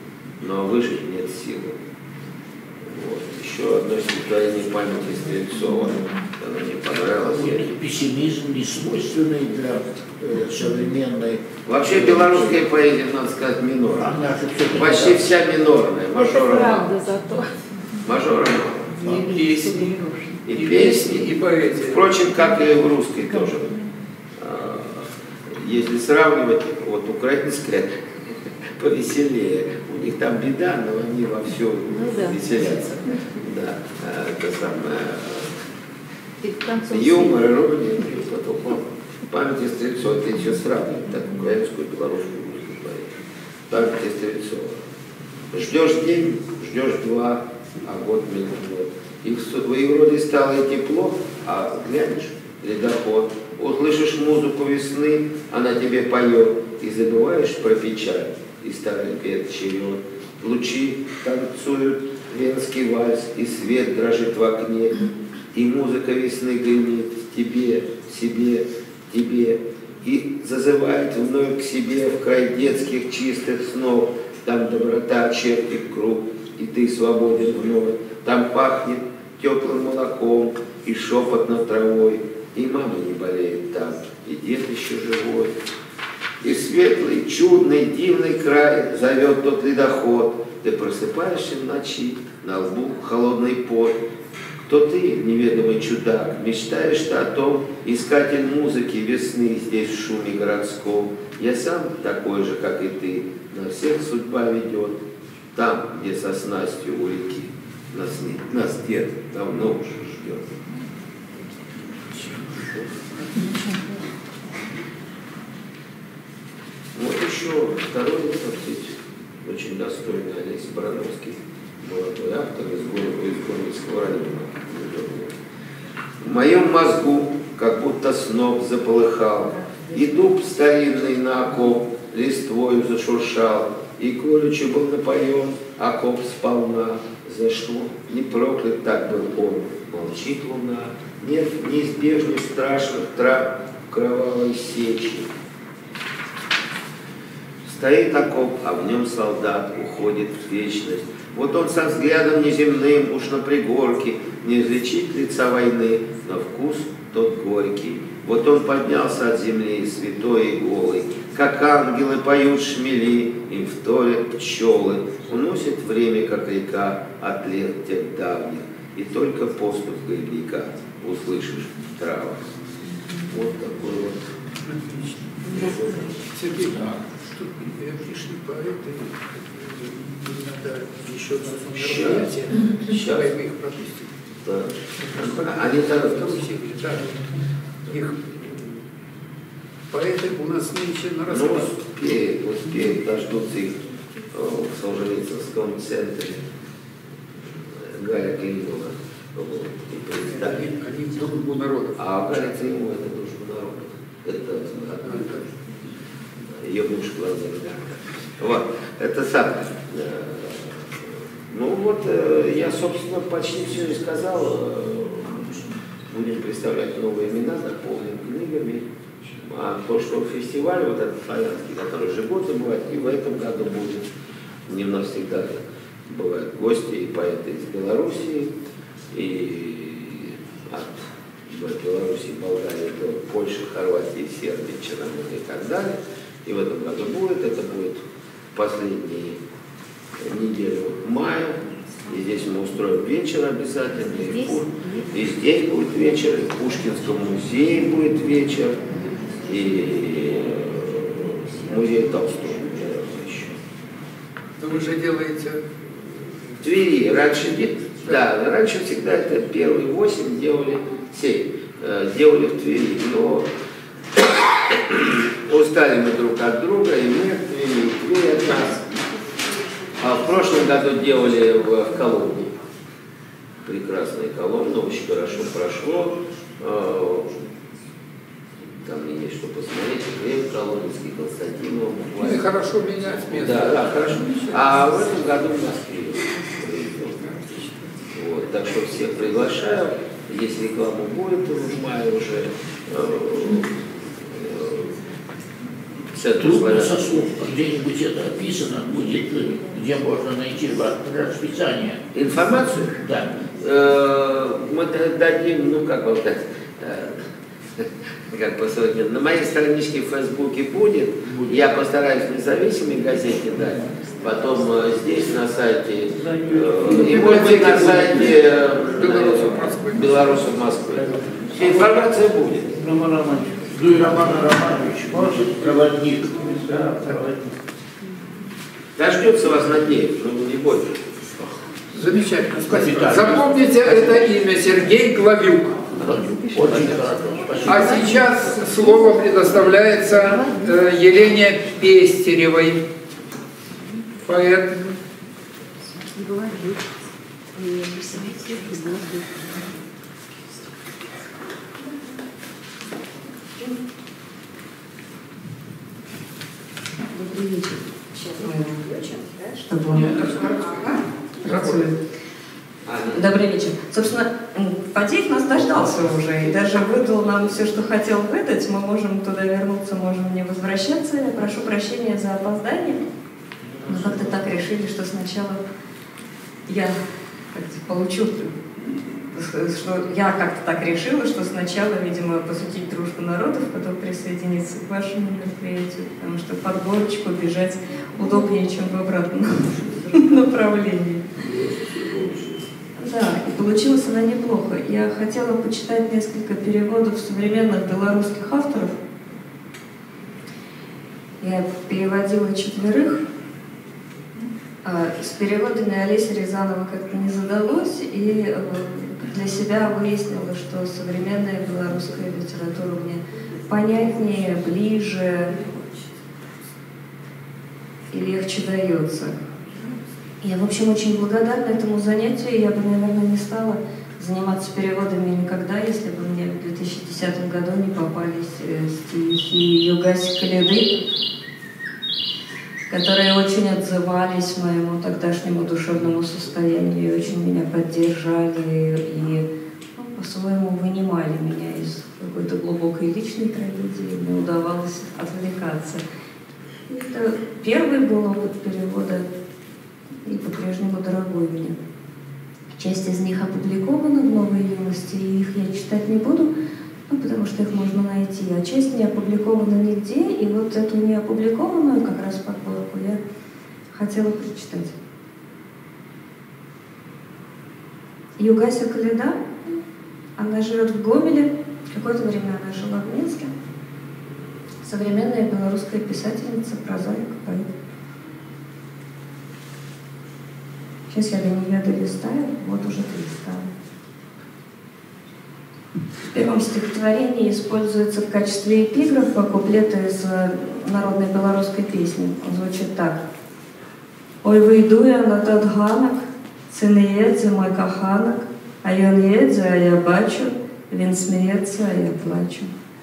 но выжить нет силы. Вот. Еще одно стихотворение памяти Стрельцова, оно мне понравилось. Какой-то пессимизм не свойственный для э, современной... Вообще белорусская поэзия, надо сказать, минорная. Она же все-таки... Почти вся минорная. Мажора Правда мало. зато. Мажора мало. И песни, И и песни, песни, и поэзия. Впрочем, как и в русской тоже. А, Если сравнивать, вот украинская повеселее. У них там беда, но они во все Ну да. веселятся. Да, а, это самое. Перед концом Юмор, ирония, и потом памяти Стрельцова, ты еще сравнивать, так, украинскую, белорусскую, русскую поэзию. Памяти Стрельцова. Ждешь день, ждешь два, а год минут. И в вроде стало и тепло, а глянешь, ледоход. Услышишь музыку весны, она тебе поет, и забываешь про печаль, и старый пет черед. Лучи танцуют венский вальс, и свет дрожит в окне, и музыка весны гремит тебе, себе, тебе, и зазывает вновь к себе в край детских чистых снов. Там доброта чертит круг, и ты свободен вновь. Там пахнет теплым молоком и шепот над травой, и мама не болеет там, и дед еще живой. И светлый, чудный, дивный край зовет тот ледоход. Ты просыпаешься в ночи, на лбу холодный пот. Кто ты, неведомый чудак, мечтаешь-то о том, искатель музыки весны здесь в шуме городском. Я сам такой же, как и ты, на всех судьба ведет. Там, где со снастью у реки, нас, не, нас дед давно уже ждет. Вот еще второй, так сказать, очень достойный Олесь Барановский, молодой автор из города, из Городского района. В моем мозгу как будто сноп заполыхал, и дуб старинный на окоп листвою зашуршал, и колючи был напоен, окоп сполна. За что не проклят так был он? Молчит луна, нет неизбежных страшных трав кровавой сечи. Стоит окоп, а в нем солдат уходит в вечность. Вот он со взглядом неземным, уж на пригорке, не излечить лица войны, но вкус тот горький. Вот он поднялся от земли, святой и голый, как ангелы поют шмели, им вторят пчелы. Уносит время, как река, от лет тех давних, и только поступ грибника услышишь в травах. Вот такой вот. Сергей, что пришли поэты, надо еще одно мероприятие, Сейчас. мы их пропустим. Да. Они Второй торопятся. секретарь, их поэты у нас нынче на Ну, расхват. успеют, успеют, дождутся их в Солженицынском центре. Галя Климова. Вот, и представили. Они, они в дружбу народов. А Галя Климова — это дружба народа. Это ее муж главный редактор. Вот, это самое. Ну вот, я, собственно, почти все и сказал. Будем представлять новые имена, дополним книгами. А то, что фестиваль, вот этот славянский, который ежегодно бывает, и в этом году будет, не навсегда бывают гости и поэты из Белоруссии, и от Белоруссии, Болгарии до Польши, Хорватии, Сербии, Черномории и так далее. И в этом году будет, это будет последнюю неделю мая. И здесь мы устроим вечер обязательно. И, Здесь? и здесь будет вечер, и в Пушкинском музее будет вечер, и музей Толстого еще. Но вы же делаете... В Твери. Раньше, да, раньше всегда это первые восемь делали, семь, делали в Твери. Но устали мы друг от друга, и мы в Твери, и Тверь от нас. А в прошлом году делали в, в Коломне. Прекрасная Коломна, очень хорошо прошло. Там мне есть что посмотреть. Глеб Коломенский, Константинов. Ну и хорошо менять место. Да, да, хорошо. А в этом году в Москве. Вот, так что всех приглашаю. Если реклама будет в мае уже, Трудно со слов, где-нибудь это описано будет, где можно найти расписание. Информацию? Да. Мы дадим, ну как вам сказать, как посмотреть, на моей страничке в Фейсбуке будет, будет. Я постараюсь в независимой газете дать, потом здесь на сайте, э, и может быть на сайте Белорусов Москвы. Вся информация будет. Роман Романович, ну и Роман Романович, может, проводник. Да, проводник. Дождется вас, надеюсь, но не больше. Замечательно, спасибо. Запомните это имя Сергей Главюк. Очень хорошо, спасибо. А сейчас слово предоставляется Елене Пестеревой, поэт. Добрый вечер. Сейчас мы его включим, да, чтобы он... Добрый вечер. Собственно, Фадеев нас дождался уже и даже выдал нам все, что хотел выдать. Мы можем туда вернуться, можем не возвращаться. Я прошу прощения за опоздание. Но как-то так решили, что сначала я как-то получу, что я как-то так решила, что сначала, видимо, посвятить дружбу народов, потом присоединиться к вашему мероприятию, потому что под горочку бежать удобнее, чем в обратном направлении. Да, и получилось она неплохо. Я хотела почитать несколько переводов современных белорусских авторов. Я переводила четверых. С переводами Олеси Рязановой как-то не задалось, и для себя выяснила, что современная белорусская литература мне понятнее, ближе и легче дается. Я, в общем, очень благодарна этому занятию. Я бы, наверное, не стала заниматься переводами никогда, если бы мне в две тысячи десятом году не попались стихи Югаси Коляды, которые очень отзывались моему тогдашнему душевному состоянию, очень меня поддержали и ну, по-своему вынимали меня из какой-то глубокой личной трагедии. Мне удавалось отвлекаться. Это первый был опыт перевода и по-прежнему дорогой мне. Часть из них опубликована в «Новой юности», и их я читать не буду, ну, потому что их можно найти, а часть не опубликована нигде, и вот эту неопубликованную как раз подборку я хотела прочитать. Югася Коляда, она живет в Гомеле, какое-то время она жила в Минске. Современная белорусская писательница, прозаик, поэт. Сейчас я до нее долистаю, вот уже долистала. В первом стихотворении используется в качестве эпиграфа куплет из народной белорусской песни. Он звучит так. «Ой, выйду я на тот ганок, сын едзе мой каханок, а ён едзе, а я бачу, він смеется, а я плачу.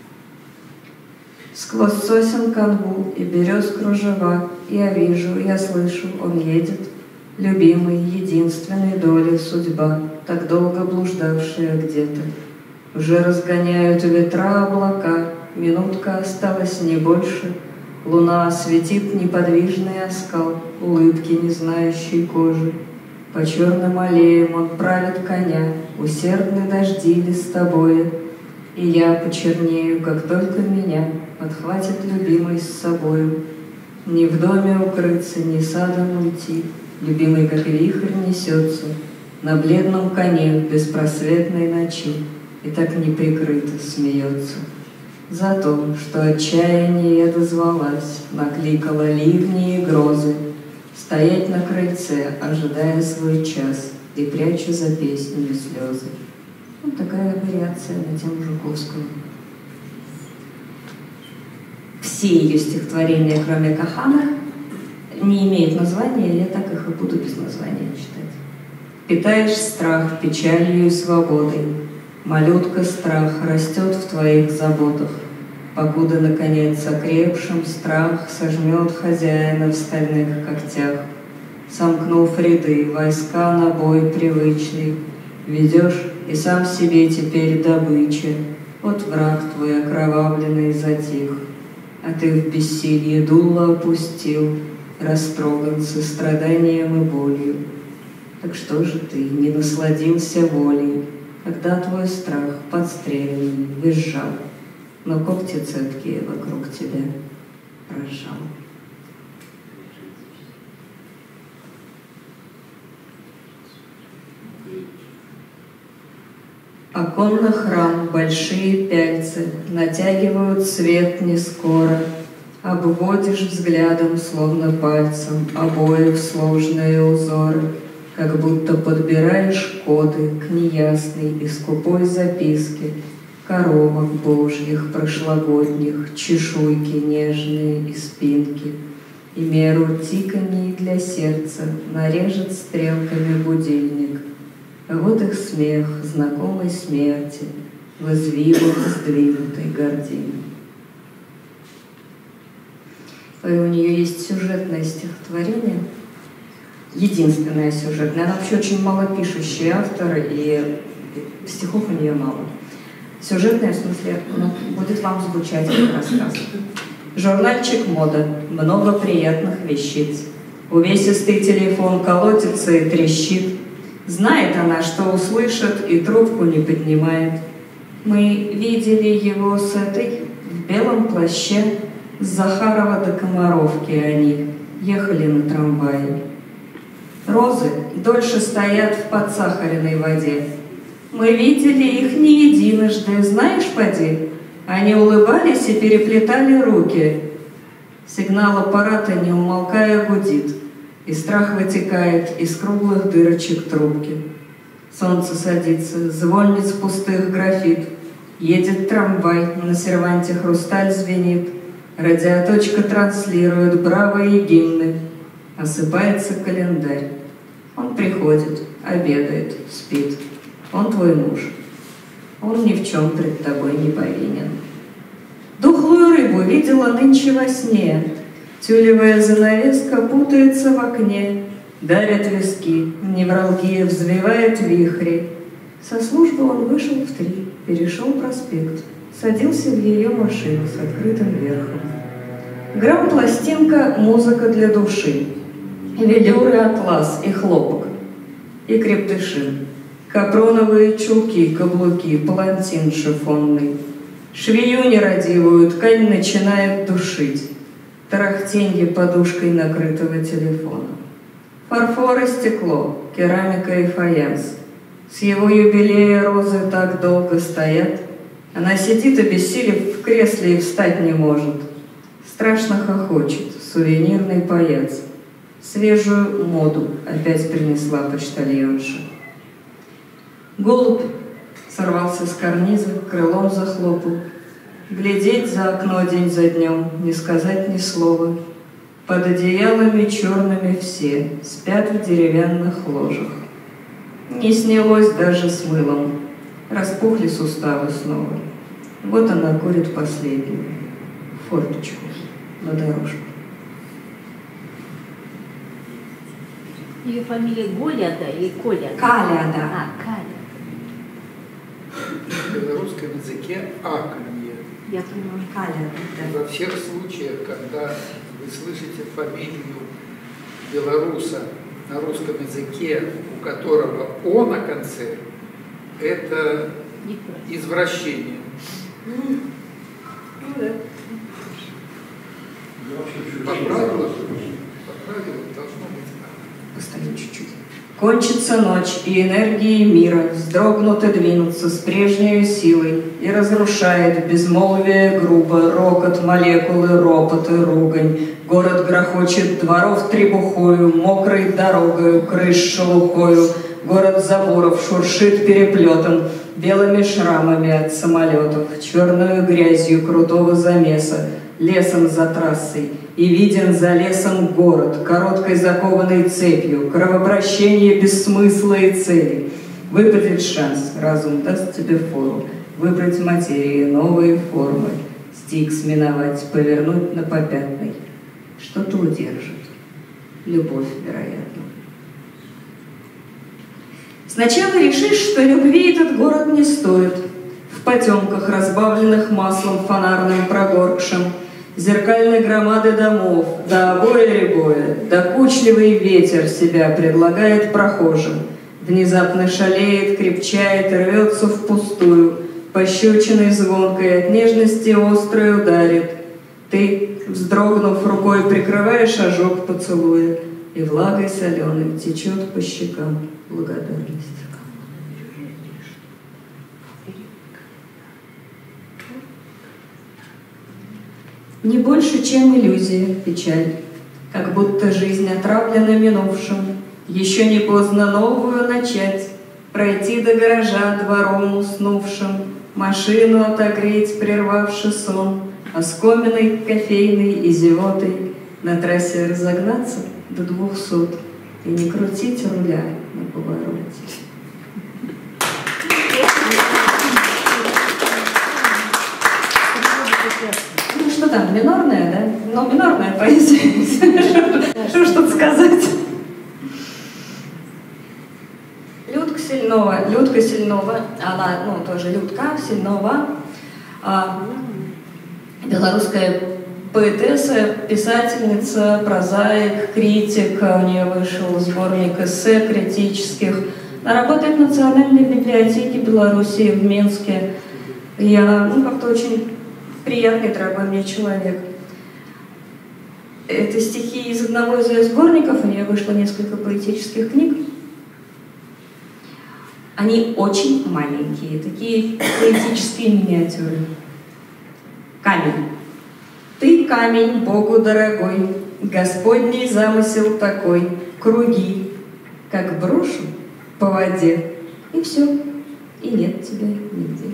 Сквозь сосен канву и берез кружева я вижу, я слышу, он едет, любимый, единственной доли судьба, так долго блуждавшая где-то. Уже разгоняют ветра облака, минутка осталась не больше. Луна осветит неподвижный оскал улыбки, не знающей кожи. По черным аллеям он правит коня, усердны дожди листобоя. И я почернею, как только меня подхватит любимый с собою. Ни в доме укрыться, ни садом уйти, любимый, как вихрь, несется на бледном коне в беспросветной ночи и так неприкрыто смеется. За то, что отчаяние дозвалась, накликала ливни и грозы, стоять на крыльце, ожидая свой час и пряча за песней слезы. Вот такая вариация на тему Жуковского. Все ее стихотворения, кроме «Каханок», не имеют названия, я так их и буду без названия читать. Питаешь страх печалью и свободой, малютка страх растет в твоих заботах, покуда, наконец, окрепшим страх сожмет хозяина в стальных когтях. Сомкнув ряды, войска на бой привычный, ведешь и сам себе теперь добыча, вот враг твой окровавленный затих. А ты в бессилье дуло опустил, растроган состраданием и болью. Так что же ты не насладился волей, когда твой страх подстреленный визжал, но когти цепкие вокруг тебя прожал? Оконных рам большие пяльцы натягивают свет не скоро. Обводишь взглядом, словно пальцем, обоих сложные узоры, как будто подбираешь коды к неясной и скупой записке коровок божьих прошлогодних, чешуйки нежные и спинки, и меру тиканий для сердца нарежет стрелками будильник. А вот их смех знакомой смерти в извивах сдвинутой гордины. И у нее есть сюжетное стихотворение, единственное сюжетное. Она вообще очень малопишущий автор, и стихов у нее мало. Сюжетное, в смысле, ну, будет вам звучать как рассказ. Журнальчик «Мода», много приятных вещиц. Увесистый телефон колотится и трещит. Знает она, что услышит, и трубку не поднимает. Мы видели его с этой, в белом плаще. С Захарова до Комаровки они ехали на трамвае. Розы дольше стоят в подсахаренной воде. Мы видели их не единожды, знаешь, поди? Они улыбались и переплетали руки. Сигнал аппарата, не умолкая, гудит, и страх вытекает из круглых дырочек трубки. Солнце садится, звонит с пустых графит. Едет трамвай, на серванте хрусталь звенит. Радиоточка транслирует бравые гимны. Осыпается календарь. Он приходит, обедает, спит. Он твой муж. Он ни в чем пред тобой не повинен. Духлую рыбу видела нынче во сне. Тюлевая занавеска путается в окне. Давят виски, невралгия взвивает вихри. Со службы он вышел в три, перешел проспект. Садился в ее машину с открытым верхом. Грамм-пластинка — музыка для души. Велюры, атлас и хлопок. И крептышин. Капроновые чулки, каблуки, палантин шифонный. Швею нерадивую ткань начинает душить. Тарахтенье подушкой накрытого телефона. Фарфор и стекло, керамика и фаянс. С его юбилея розы так долго стоят. Она сидит, обессилев в кресле, и встать не может. Страшно хохочет сувенирный паяц. Свежую моду опять принесла почтальонша. Голубь сорвался с карниза, крылом захлопал. Глядеть за окно день за днем, не сказать ни слова. Под одеялами черными все спят в деревянных ложах. Не снялось даже с мылом. Распухли суставы снова. Вот она курит последнюю форточку на дорожку. Ее фамилия Голяда или Коляда? Каляда. А, Каля. В белорусском языке акалье. Я понимаю. Каляда. Во всех случаях, когда вы слышите фамилию белоруса на русском языке, у которого «о» на конце, это извращение. Ну да. По правилам, по правилам должно быть так. Постою чуть-чуть. Кончится ночь, и энергии мира вздрогнут и двинутся с прежней силой, и разрушает безмолвие грубо рокот молекулы, ропот и ругань. Город грохочет дворов требухою, мокрой дорогою, крыш шелухою. Город заборов шуршит переплетом, белыми шрамами от самолетов, черную грязью крутого замеса, лесом за трассой. И виден за лесом город, короткой закованной цепью, кровообращение без смысла и цели. Выпадет шанс, разум даст тебе фору, выбрать материи, новые формы, стикс миновать, повернуть на попятный. Что-то удержит. Любовь, вероятно. Сначала решишь, что любви этот город не стоит. В потемках, разбавленных маслом фонарным прогоркшим, зеркальной громады домов, до обоя рябое, докучливый ветер себя предлагает прохожим, внезапно шалеет, крепчает, рвется впустую, пощечиной звонкой от нежности острой ударит. Ты, вздрогнув рукой, прикрываешь ожог поцелуя, и влагой соленой течет по щекам благодарность. Не больше, чем иллюзия, печаль, как будто жизнь отравлена минувшим. Еще не поздно новую начать, пройти до гаража двором уснувшим, машину отогреть, прервавши сон, оскоменной кофейной и зевотой, на трассе разогнаться до двухсот и не крутить руля на повороте. Ну что там, минорная, да? Ну, минорная поэзия. Что что-то сказать? Людка Сильнова, Людка Сильнова, она, ну, тоже Людка Сильнова, а, белорусская поэтесса, писательница, прозаик, критик. У нее вышел сборник эссе критических. Она работает в Национальной библиотеке Беларуси в Минске. Я, ну, как-то очень приятный, дорогой мне человек. Это стихи из одного из ее сборников. У нее вышло несколько поэтических книг. Они очень маленькие, такие поэтические миниатюры. Камень. Ты камень, Богу дорогой, Господний замысел такой, круги, как брошу по воде, и все, и нет тебя нигде.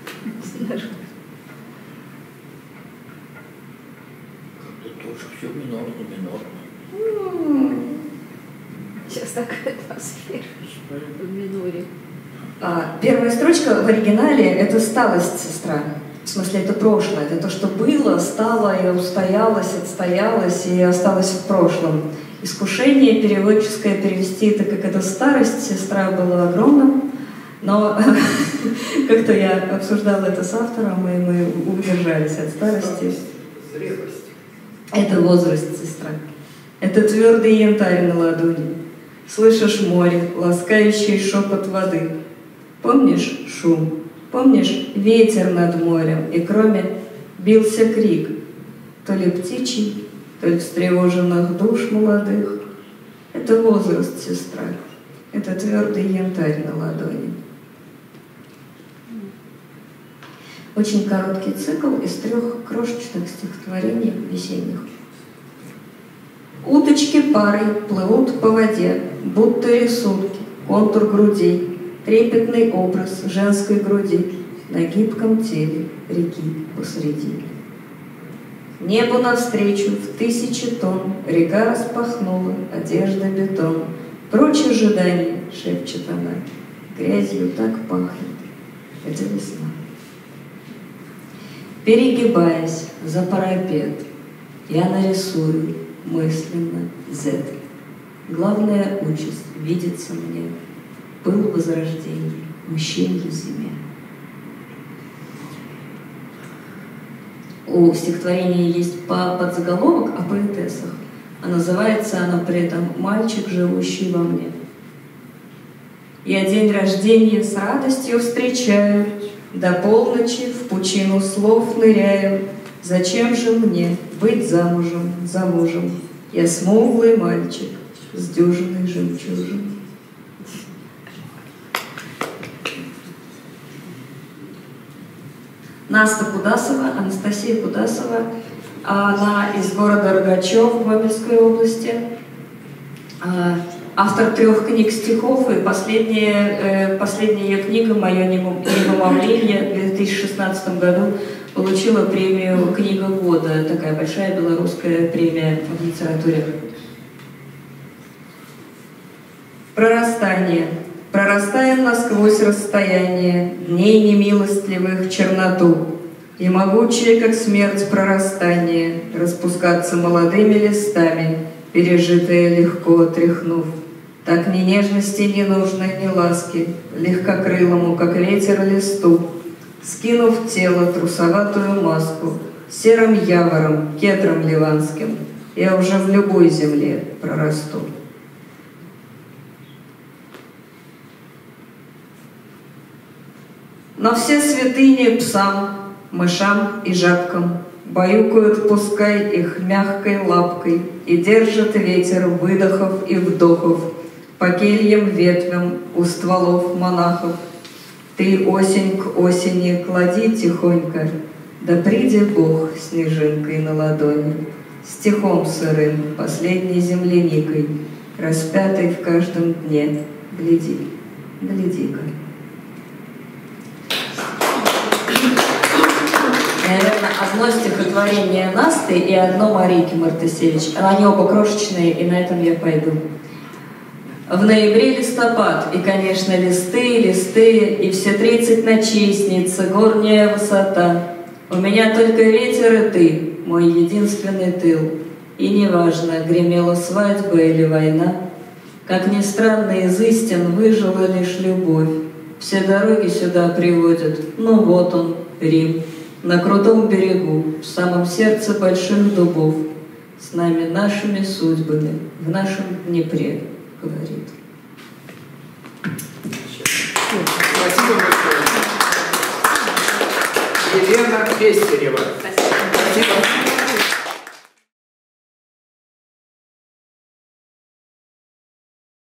Как-то тоже все минорно, минорно. Сейчас такая атмосфера в миноре. А, первая строчка в оригинале — это сталость, сестра. В смысле, это прошлое. Это то, что было, стало и устоялось, отстоялось и осталось в прошлом. Искушение переводческое перевести это как это старость, сестра, было огромным. Но как-то я обсуждала это с автором, и мы удержались от старости. Зрелость. Это возраст, сестра. Это твердый янтарь на ладони. Слышишь море, ласкающий шепот воды. Помнишь шум? Помнишь ветер над морем? И кроме бился крик, то ли птичий, то ли встревоженных душ молодых. Это возраст, сестра. Это твердый янтарь на ладони. Очень короткий цикл из трех крошечных стихотворений весенних. Уточки парой плывут по воде, будто рисунки, контур грудей, трепетный образ женской груди на гибком теле реки посреди. Небу навстречу в тысячи тонн река распахнула, одежда бетон. Прочь ожидания, шепчет она, грязью так пахнет, это весна. Перегибаясь за парапет, я нарисую мысленно Z. Главная участь видится мне пыл возрождения, мщенье зиме. У стихотворения есть подзаголовок о поэтессах, а называется оно при этом «Мальчик, живущий во мне». Я день рождения с радостью встречаю, до полночи в пучину слов ныряю. Зачем же мне быть замужем, за мужем? Я смуглый мальчик с дюжиной жемчужин. Настя Кудасова, Анастасия Кудасова, она из города Рогачев Гомельской области. Автор трех книг стихов, и последняя, последняя ее книга «Мое невымовление» в две тысячи шестнадцатом году получила премию «Книга года», такая большая белорусская премия в литературе. Прорастание. Прорастаем насквозь расстояние дней немилостливых черноту, и могучее, как смерть, прорастание, распускаться молодыми листами, пережитое легко отряхнув. Так ни нежности не нужно, ни ласки, легкокрылому, как ветер, листу, скинув тело трусоватую маску, серым явором, кедром ливанским, я уже в любой земле прорасту. Но все святыни псам, мышам и жабкам баюкают, пускай их мягкой лапкой, и держит ветер выдохов и вдохов по кельям ветвям у стволов монахов. Ты осень к осени клади тихонько, да приди Бог снежинкой на ладони, стихом сырым, последней земляникой, распятой в каждом дне. Гляди, гляди-ка. Наверное, одно стихотворение Насты и одно Марийки Мартысевич. Они оба крошечные, и на этом я пойду. В ноябре листопад, и, конечно, листы, листы, и все тридцать ночей снится горняя высота. У меня только ветер и ты, мой единственный тыл. И неважно, гремела свадьба или война. Как ни странно, из истин выжила лишь любовь. Все дороги сюда приводят, ну вот он, Рим. На крутом берегу, в самом сердце больших дубов, с нами нашими судьбами, в нашем Днепре, говорит. Спасибо большое. Елена Пестерева. Спасибо. Спасибо.